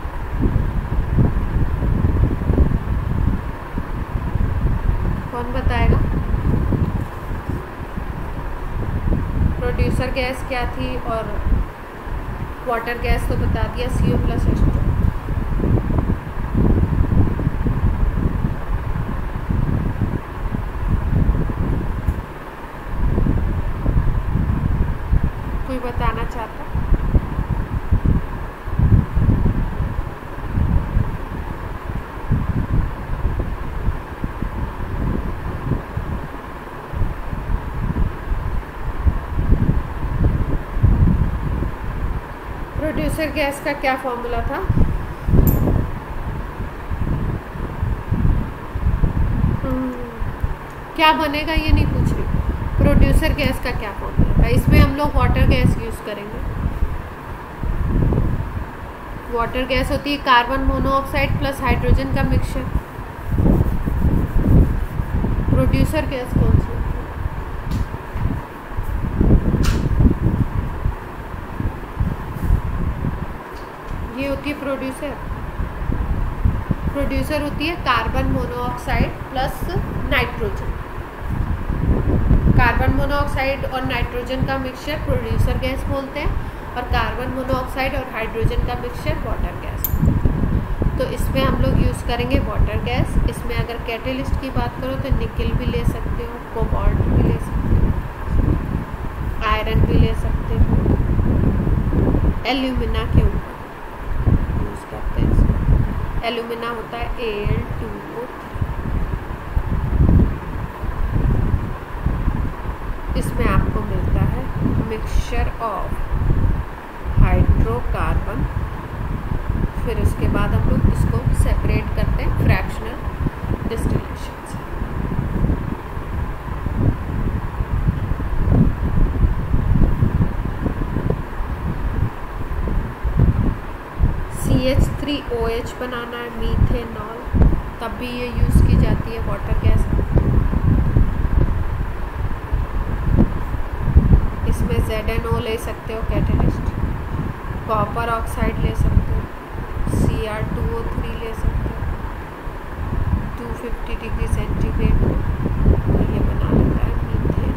कौन बताएगा? प्रोड्यूसर गैस क्या थी और वाटर गैस तो बता दिया, CO+H2। कोई बताना चाहता? प्रोड्यूसर गैस का क्या फॉर्मूला था? क्या बनेगा ये नहीं पूछ रही, प्रोड्यूसर गैस का क्या फॉर्मूला था? इसमें हम लोग वाटर गैस यूज़ करेंगे। वाटर गैस होती है कार्बन मोनोऑक्साइड प्लस हाइड्रोजन का मिक्सचर। प्रोड्यूसर गैस कौन सी? ये होती है प्रोड्यूसर। प्रोड्यूसर होती है carbon monoxide plus nitrogen. Carbon monoxide और नाइट्रोजन का मिक्सचर प्रोड्यूसर गैस बोलते हैं, और कार्बन मोनोऑक्साइड और हाइड्रोजन का मिक्सचर वाटर गैस। तो इसमें हम लोग यूज़ करेंगे वाटर गैस। इसमें अगर कैटेलिस्ट की बात करो तो निकल भी ले सकते हो, कोबाल्ट भी ले सकते हो, आयरन भी ले सकते हो, एल्यूमिना के ऊपर यूज़ करते हैं। एल्यूमिना होता है Al2O3। इसमें आपको मिलता है मिक्सचर ऑफ हाइड्रोकार्बन। फिर उसके बाद हम लोग इसको सेपरेट करते हैं फ्रैक्शनल डिस्टिलेशन से। CH3OH बनाना है, मीथेनॉल, तब भी ये यूज़ की जाती है वाटर गैस। इसमें ZNO ले सकते हो कैटेलिस्ट, कॉपर ऑक्साइड ले सकते हो, Cr2O3 ले सकते हो 250 डिग्री सेंटीग्रेड में, तो ये बना लेता है मीथेन।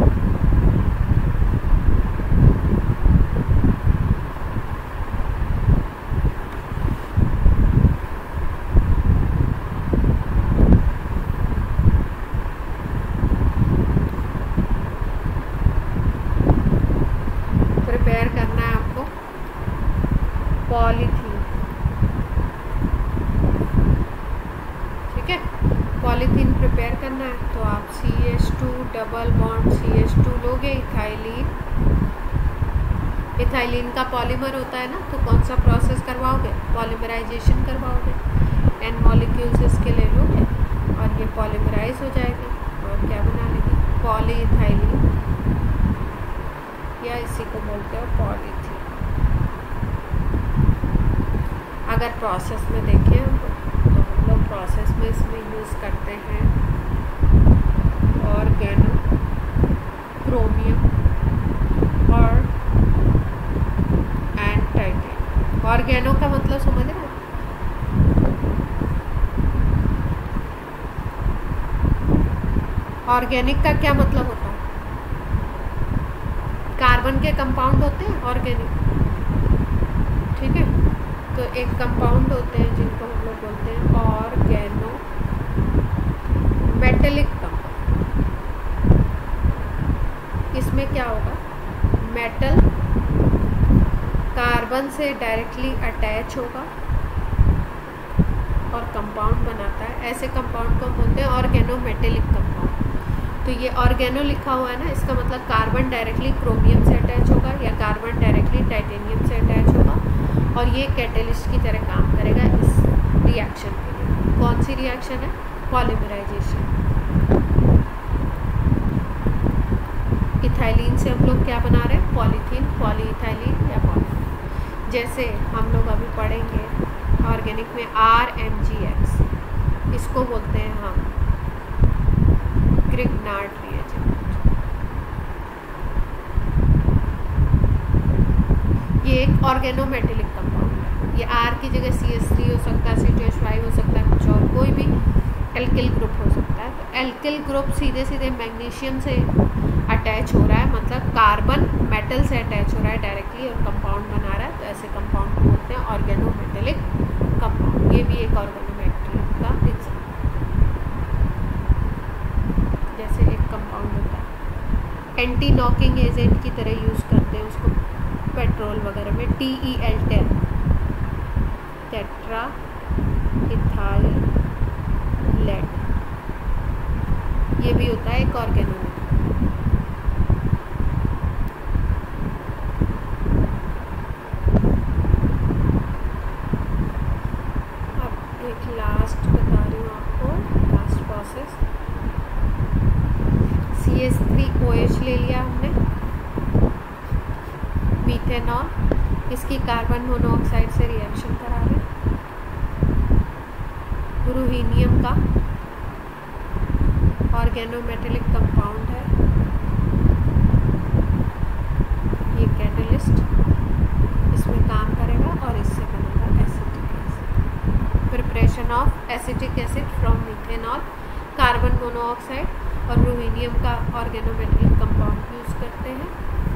प्रिपेयर करना है आपको पॉलीथीन, ठीक है। पॉलीथीन प्रिपेयर करना है तो आप CH2 डबल बॉन्ड CH2 लोगे, इथाइलिन। इथाइलिन का पॉलीमर होता है ना, तो कौन सा प्रोसेस करवाओगे, पॉलीमराइजेशन करवाओगे। N मॉलिक्यूल्स इसके ले लोगे और ये पॉलीमराइज हो जाएगी और क्या बना लेगी, पॉलीइथाइलिन, या इसी को बोलते हो पॉलीथीन। अगर प्रोसेस में देखें हम तो हम लोग प्रोसेस में इसमें यूज़ करते हैं ऑर्गेनो, क्रोमियम और एंड टाइटेनियम। ऑर्गेनो का मतलब समझ रहे हैं, ऑर्गेनिक का क्या मतलब होता है, कार्बन के कंपाउंड होते हैं ऑर्गेनिक, ठीक है। तो एक कंपाउंड होते हैं जिनको हम लोग बोलते हैं ऑर्गेनो मेटेलिक कंपाउंड। इसमें क्या होगा, मेटल कार्बन से डायरेक्टली अटैच होगा और कंपाउंड बनाता है। ऐसे कंपाउंड को बोलते हैं ऑर्गेनोमेटेलिक कंपाउंड। तो ये ऑर्गेनो लिखा हुआ है ना, इसका मतलब कार्बन डायरेक्टली क्रोमियम से अटैच होगा या कार्बन डायरेक्टली टाइटेनियम से अटैच होगा, और ये कैटेलिस्ट की तरह काम करेगा इस रिएक्शन के लिए। कौन सी रिएक्शन है, पॉलीमराइजेशन। इथाइलिन से हम लोग क्या बना रहे हैं, पॉलीथीन, पॉलीइथाइलिन या पॉलीथीन। जैसे हम लोग अभी पढ़ेंगे ऑर्गेनिक में RMGX, इसको बोलते हैं हम ग्रिग्नार्ड रिएजेंट। ये एक ऑर्गेनोमेटेलिक कंपाउंड है। ये R की जगह CH3 हो सकता है, C2H5 हो सकता है, कुछ और कोई भी एल्किल ग्रुप हो सकता है। तो एल्किल ग्रुप सीधे सीधे मैग्नीशियम से अटैच हो रहा है, मतलब कार्बन मेटल से अटैच हो रहा है डायरेक्टली और कंपाउंड बना रहा है। तो ऐसे कंपाउंड को बोलते हैं ऑर्गेनोमेटेलिक कंपाउंड। ये भी एक ऑर्गेनोमेटेलिक का एग्जाम्पल। जैसे एक कंपाउंड होता है एंटी नॉकिंग एजेंट की तरह यूज़ करते हैं उसको पेट्रोल वगैरह में, TEL10 टेट्रा इथाइल लेड, ये भी होता है एक ऑर्गेनोमेटेलिक। लास्ट बता रही हूँ आपको, लास्ट प्रोसेस। CH3OH ले लिया हमने, मीथेनॉल, इसकी कार्बन मोनोऑक्साइड से रिएक्शन करा रहे हैं। रुहीनियम का ऑर्गेनोमेटेलिक कंपाउंड है, ये कैटलिस्ट इसमें काम करेगा और इससे बनेगा acetic acid. Preparation of acetic acid from methanol, carbon monoxide और रुहीनियम का ऑर्गेनोमेटेलिक कंपाउंड यूज़ करते हैं।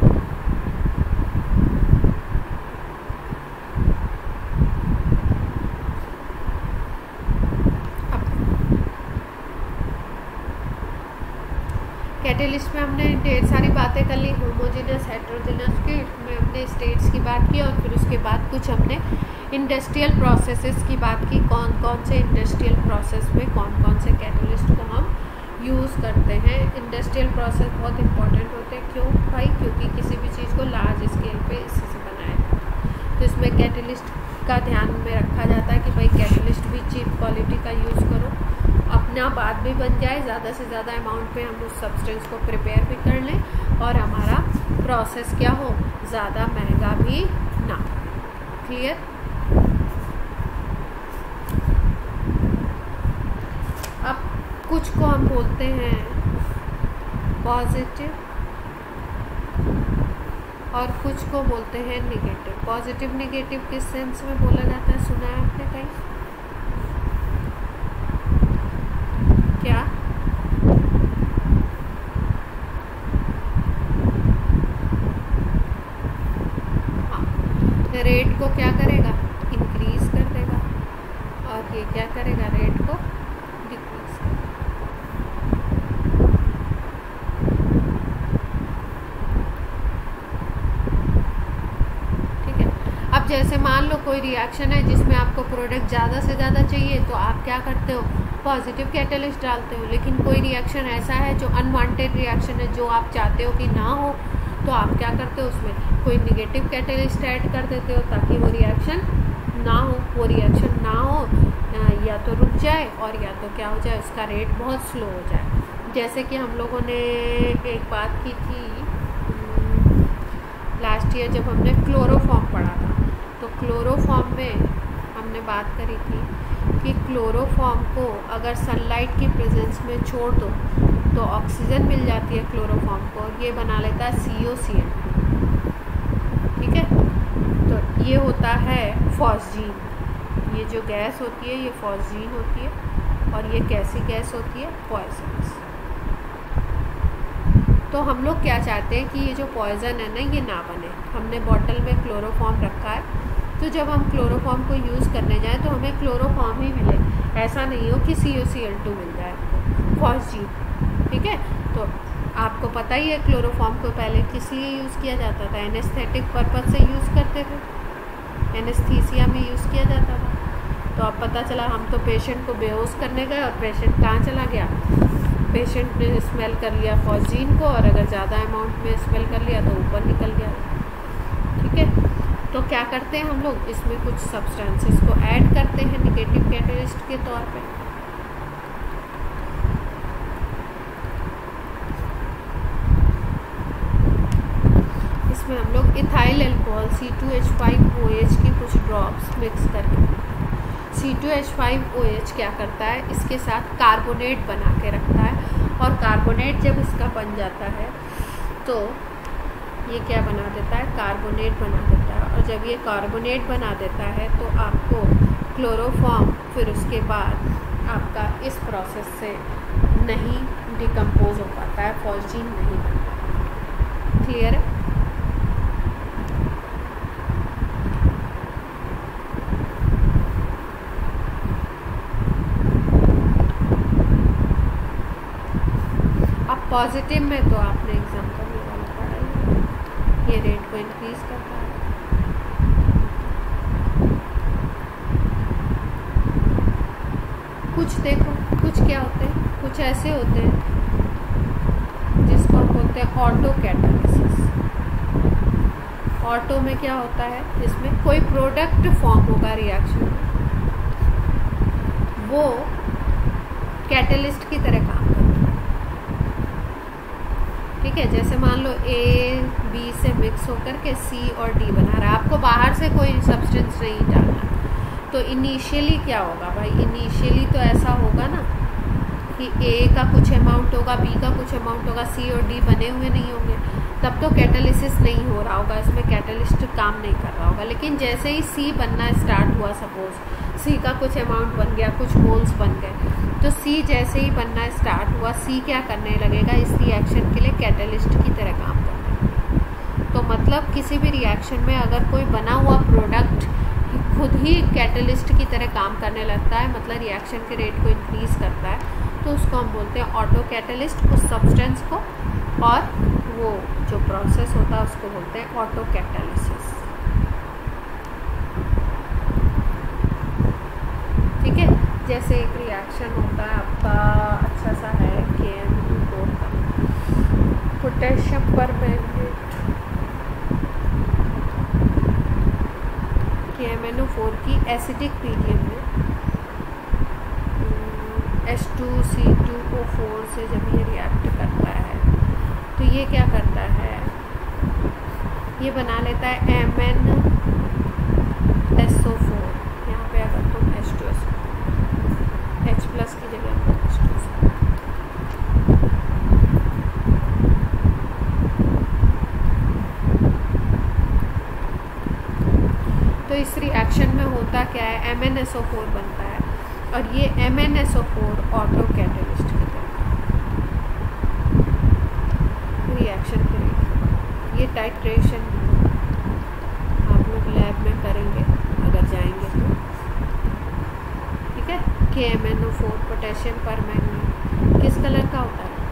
कैटेलिस्ट में हमने ढेर सारी बातें कर ली, होमोजेनस हेट्रोजेनस की, इसमें हमने स्टेट्स की बात की, और फिर उसके बाद कुछ हमने इंडस्ट्रियल प्रोसेसेस की बात की। कौन कौन से इंडस्ट्रियल प्रोसेस में कौन कौन से कैटेलिस्ट को हम यूज़ करते हैं। इंडस्ट्रियल प्रोसेस बहुत इंपॉर्टेंट होते हैं। क्यों भाई, क्योंकि किसी भी चीज़ को लार्ज स्केल पे इसी से बनाया जाता है। तो इसमें कैटेलिस्ट का ध्यान में रखा जाता है कि भाई कैटेलिस्ट भी चीप क्वालिटी का यूज़ करो, अपना बात भी बन जाए, ज़्यादा से ज़्यादा अमाउंट पे हम उस सब्सटेंस को प्रिपेयर भी कर लें, और हमारा प्रोसेस क्या हो, ज़्यादा महंगा भी ना। क्लियर। अब कुछ को हम बोलते हैं पॉजिटिव और कुछ को बोलते हैं निगेटिव। पॉजिटिव निगेटिव किस सेंस में बोला जाता है, सुना है आपने कहीं? क्या? हाँ, रेट को क्या करेगा, इंक्रीज कर देगा, और ये क्या करेगा, रेट को डिक्रीज करेगा। ठीक है। अब जैसे मान लो कोई रिएक्शन है जिसमें आपको प्रोडक्ट ज़्यादा से ज़्यादा चाहिए, तो आप क्या करते हो, पॉजिटिव कैटेलिस्ट डालते हो। लेकिन कोई रिएक्शन ऐसा है जो अनवांटेड रिएक्शन है, जो आप चाहते हो कि ना हो, तो आप क्या करते हो, उसमें कोई निगेटिव कैटेलिस्ट ऐड कर देते हो ताकि वो रिएक्शन ना हो। वो रिएक्शन ना हो, या तो रुक जाए और या तो क्या हो जाए, उसका रेट बहुत स्लो हो जाए। जैसे कि हम लोगों ने एक बात की थी लास्ट ईयर जब हमने क्लोरोफॉर्म पढ़ा था, तो क्लोरोफॉर्म में हमने बात करी थी कि क्लोरोफॉर्म को अगर सनलाइट की प्रेजेंस में छोड़ दो तो ऑक्सीजन मिल जाती है क्लोरोफॉर्म को, और ये बना लेता है COCl। ठीक है। तो ये होता है फॉस्जीन। ये जो गैस होती है ये फॉस्जीन होती है, और ये कैसी गैस होती है, पॉइजनस। तो हम लोग क्या चाहते हैं कि ये जो पॉइजन है ना, ये ना बने। हमने बॉटल में क्लोरोफॉर्म रखा है, तो जब हम क्लोरोफॉर्म को यूज़ करने जाएँ तो हमें क्लोरोफॉर्म ही मिले, ऐसा नहीं हो कि COCl2 मिल जाए आपको फॉस्जीन, ठीक है। तो आपको पता ही है क्लोरोफॉर्म को पहले किस लिए यूज़ किया जाता था, एनेस्थेटिक पर्पज़ से यूज़ करते थे, एनेस्थीसिया में यूज़ किया जाता था। तो अब पता चला हम तो पेशेंट को बेहोश करने गए और पेशेंट कहाँ चला गया, पेशेंट ने स्मेल कर लिया फॉस्जीन को, और अगर ज़्यादा अमाउंट में स्मेल कर लिया तो ऊपर निकल गया, ठीक है। तो क्या करते हैं हम लोग, इसमें कुछ सब्सटेंसेस को ऐड करते हैं निगेटिव कैटलिस्ट के तौर पे। इसमें हम लोग इथाइल अल्कोहल C2H5OH की कुछ ड्रॉप्स मिक्स करके, C2H5OH क्या करता है, इसके साथ कार्बोनेट बना के रखता है, और कार्बोनेट जब इसका बन जाता है तो ये क्या बना देता है, कार्बोनेट बना देता है। और जब ये कार्बोनेट बना देता है तो आपको क्लोरोफॉर्म फिर उसके बाद आपका इस प्रोसेस से नहीं डिकम्पोज हो पाता है, फॉस्जीन नहीं बनता। क्लियर है? अब पॉजिटिव में तो आपने एग्जाम करने वाला पढ़ा ही, ये रेट को इंक्रीज करता है। कुछ देखो, कुछ क्या होते हैं, कुछ ऐसे होते हैं जिसको हम बोलते हैं ऑटो कैटालिसिस। ऑटो में क्या होता है, इसमें कोई प्रोडक्ट फॉर्म होगा रिएक्शन में, वो कैटलिस्ट की तरह काम करता है, ठीक है। जैसे मान लो A B से मिक्स होकर के C और D बना रहा है, आपको बाहर से कोई सब्सटेंस नहीं डालना, तो इनिशियली क्या होगा भाई, इनिशियली तो ऐसा होगा ना कि A का कुछ अमाउंट होगा, B का कुछ अमाउंट होगा, C और D बने हुए नहीं होंगे, तब तो कैटालिसिस नहीं हो रहा होगा, इसमें कैटलिस्ट काम नहीं कर रहा होगा। लेकिन जैसे ही C बनना स्टार्ट हुआ, सपोज C का कुछ अमाउंट बन गया, कुछ मोल्स बन गए, तो C जैसे ही बनना स्टार्ट हुआ, C क्या करने लगेगा, इस रिएक्शन के लिए कैटलिस्ट की तरह काम करने लगेगा। तो मतलब किसी भी रिएक्शन में अगर कोई बना हुआ प्रोडक्ट खुद ही कैटलिस्ट की तरह काम करने लगता है, मतलब रिएक्शन के रेट को इंक्रीज करता है, तो उसको हम बोलते हैं ऑटो कैटलिस्ट, उस सब्सटेंस को, और वो जो प्रोसेस होता है उसको बोलते हैं ऑटो कैटालिसिस, ठीक है। जैसे एक रिएक्शन होता है आपका अच्छा सा है KMnO4 का, पोटेशियम परमैंगनेट, KMnO4 की एसिडिक मीडियम में H2C2O4 से जब ये रिएक्ट करता है तो ये क्या करता है, ये बना लेता है MnSO4। यहाँ पे अगर तुम H2SO, H प्लस की जगह पर H2SO, तो इस रिएक्शन में होता क्या है, MnSO4 बनता है, और ये MnSO4 ऑटो कैटलिस्ट की तरह रिएक्शन करेगा। ये टाइट्रेशन आप लोग लैब में करेंगे अगर जाएंगे तो, ठीक है। KMnO4 पोटेशियम परमैंगनेट किस कलर का होता है,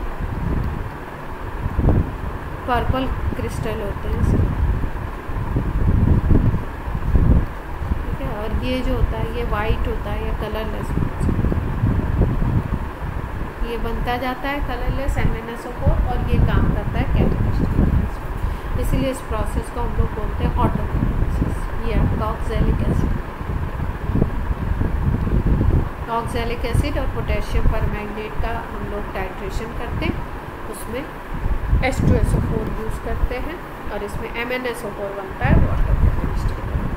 पर्पल क्रिस्टल होते हैं इसके, ठीक है। और ये जो होता है ये वाइट होता है, ये कलरलेस होता है, ये बनता जाता है कलरलेस MnSO4, और ये काम करता है कैटलिस्ट की तरह। इसीलिए इस प्रोसेस को हम लोग बोलते हैं ऑटो कैटालिसिस। ये आपका ऑक्सैलिक एसिड, ऑक्सैलिक एसिड और पोटेशियम परमैंगनेट का हम लोग टाइट्रेशन करते हैं, उसमें H2SO4 यूज़ करते हैं, और इसमें MnSO4 बनता है ऑटो कैटालिस्ट की तरह।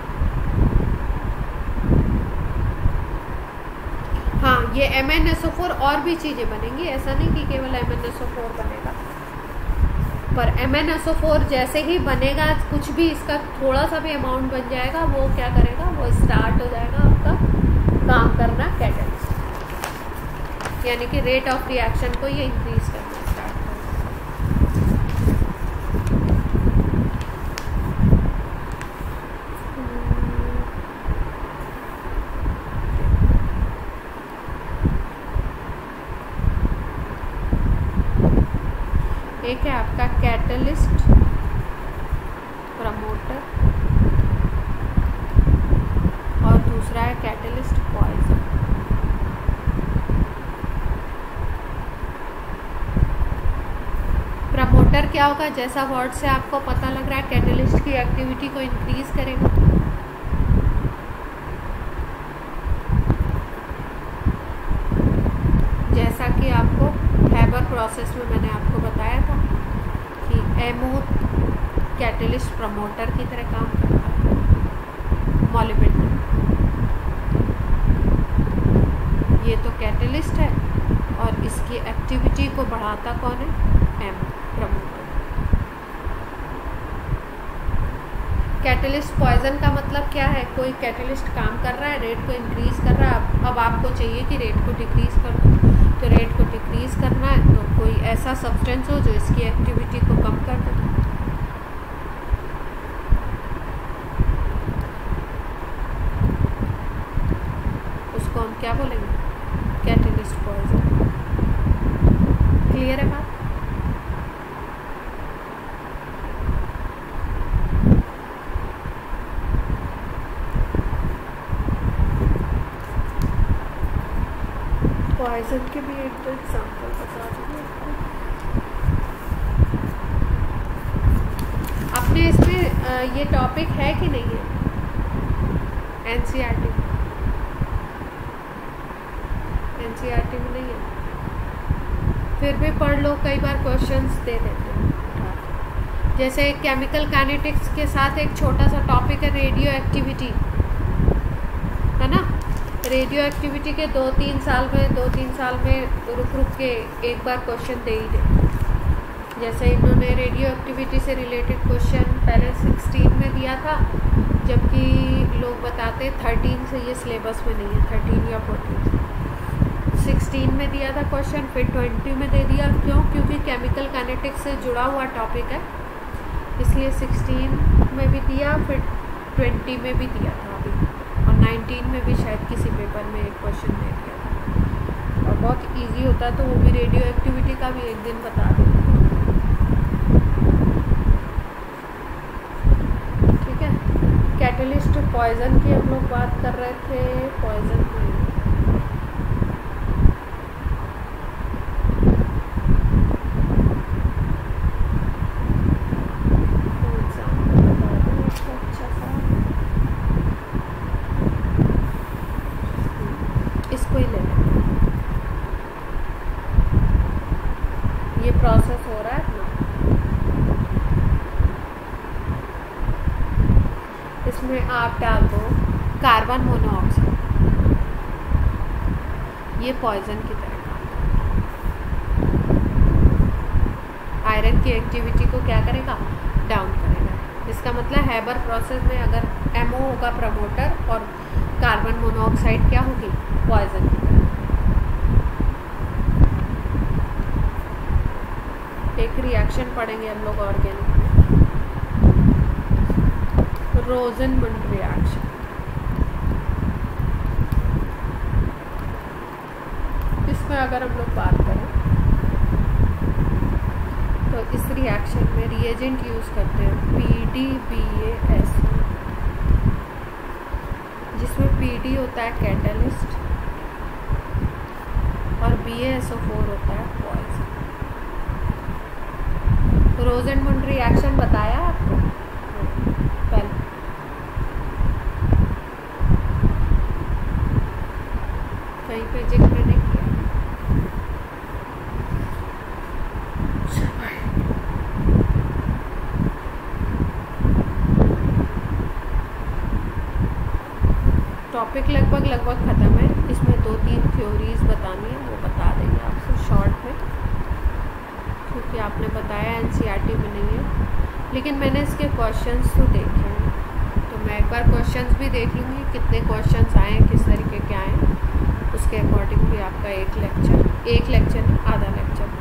हाँ, ये MnSO4 और भी चीज़ें बनेंगी, ऐसा नहीं कि केवल MnSO4 बनेगा, पर MnSO4 जैसे ही बनेगा, कुछ भी इसका थोड़ा सा भी अमाउंट बन जाएगा, वो क्या करेगा, वो स्टार्ट हो जाएगा आपका काम करना कैटलिस्ट, यानी कि रेट ऑफ रिएक्शन को ये इंक्रीज करना स्टार्ट करेगा। एक है आपका कैटलिस्ट प्रमोटर और दूसरा है कैटलिस्ट पॉइजन। प्रमोटर क्या होगा, जैसा वर्ड से आपको पता लग रहा है, कैटलिस्ट की एक्टिविटी को इंक्रीज करेगा। जैसा कि आपको हैबर प्रोसेस में मैंने आपको बताया था कि एमओ कैटलिस्ट प्रमोटर की तरह काम करता है। मॉलिब्डेनम ये तो कैटलिस्ट है और इसकी एक्टिविटी को बढ़ाता कौन है, एमओ प्रमोटर। कैटलिस्ट पॉइजन का मतलब क्या है, कोई कैटलिस्ट काम कर रहा है, रेट को इंक्रीज कर रहा है, अब आपको चाहिए कि रेट को डिक्रीज कर दो, तो रेट को डिक्रीज करना है तो कोई ऐसा सब्सटेंस हो जो इसकी एक्टिविटी को कम कर दे। उसको हम क्या बोलेंगे, कैटलिस्ट पॉइजन। क्लियर है बात? पॉइजन के भी एक दो एग्जाम्पल बता दूँगी आपको। अपने इसमें ये टॉपिक है कि नहीं है एनसीईआरटी में नहीं है, फिर भी पढ़ लो, कई बार क्वेश्चंस दे देते हैं। जैसे केमिकल काइनेटिक्स के साथ एक छोटा सा टॉपिक है रेडियो एक्टिविटी, है ना। रेडियो एक्टिविटी के 2-3 साल में रुक के एक बार क्वेश्चन दे ही दे। जैसे इन्होंने रेडियो एक्टिविटी से रिलेटेड क्वेश्चन पहले 16 में दिया था, जबकि लोग बताते 13 से ये सिलेबस में नहीं है, 13 या 14 16 में दिया था क्वेश्चन, फिर 20 में दे दिया। क्यों? क्योंकि केमिकल काइनेटिक्स से जुड़ा हुआ टॉपिक है, इसलिए 16 में भी दिया, फिर 20 में भी दिया था अभी, और 19 में भी शायद किसी पेपर में एक क्वेश्चन दे दिया था। और बहुत इजी होता है, तो वो भी रेडियो एक्टिविटी का भी एक दिन बता देंगे। ठीक है, कैटलिस्ट पॉइजन की हम लोग बात कर रहे थे। पॉइजन इसको ही ले लें, ये प्रोसेस हो रहा है ना, इसमें आप डाल दो कार्बन मोनोऑक्साइड, ये पॉइजन की तरह काम करता है। आयरन की एक्टिविटी को क्या करेगा, डाउन करेगा। इसका मतलब हैबर प्रोसेस में अगर एमओ होगा प्रमोटर और कार्बन मोनोऑक्साइड क्या होगी, पॉइजन की तरह। एक रिएक्शन पढ़ेंगे हम लोग ऑर्गेनिक में, रोज़नमंड रिएक्शन। इसमें अगर हम लोग बात करें तो इस रिएक्शन में रिएजेंट यूज़ करते हैं PDBAS, जिसमें PD होता है कैटलिस्ट और BaSO4 होता है पॉइजन। रोज़नमंड रिएक्शन बताया आपको पहले, कहीं पे जिक्र नहीं किया। टॉपिक लगभग ख़त्म है, इसमें 2-3 थ्योरीज बतानी है, वो बता देंगे आपसे शॉर्ट में, क्योंकि आपने बताया एनसीईआरटी में नहीं है। लेकिन मैंने इसके क्वेश्चंस तो देखे हैं, तो मैं एक बार क्वेश्चंस भी देख लूँगी, कितने क्वेश्चंस आए हैं, किस तरीके के आए हैं, उसके अकॉर्डिंग भी आपका एक लेक्चर आधा लेक्चर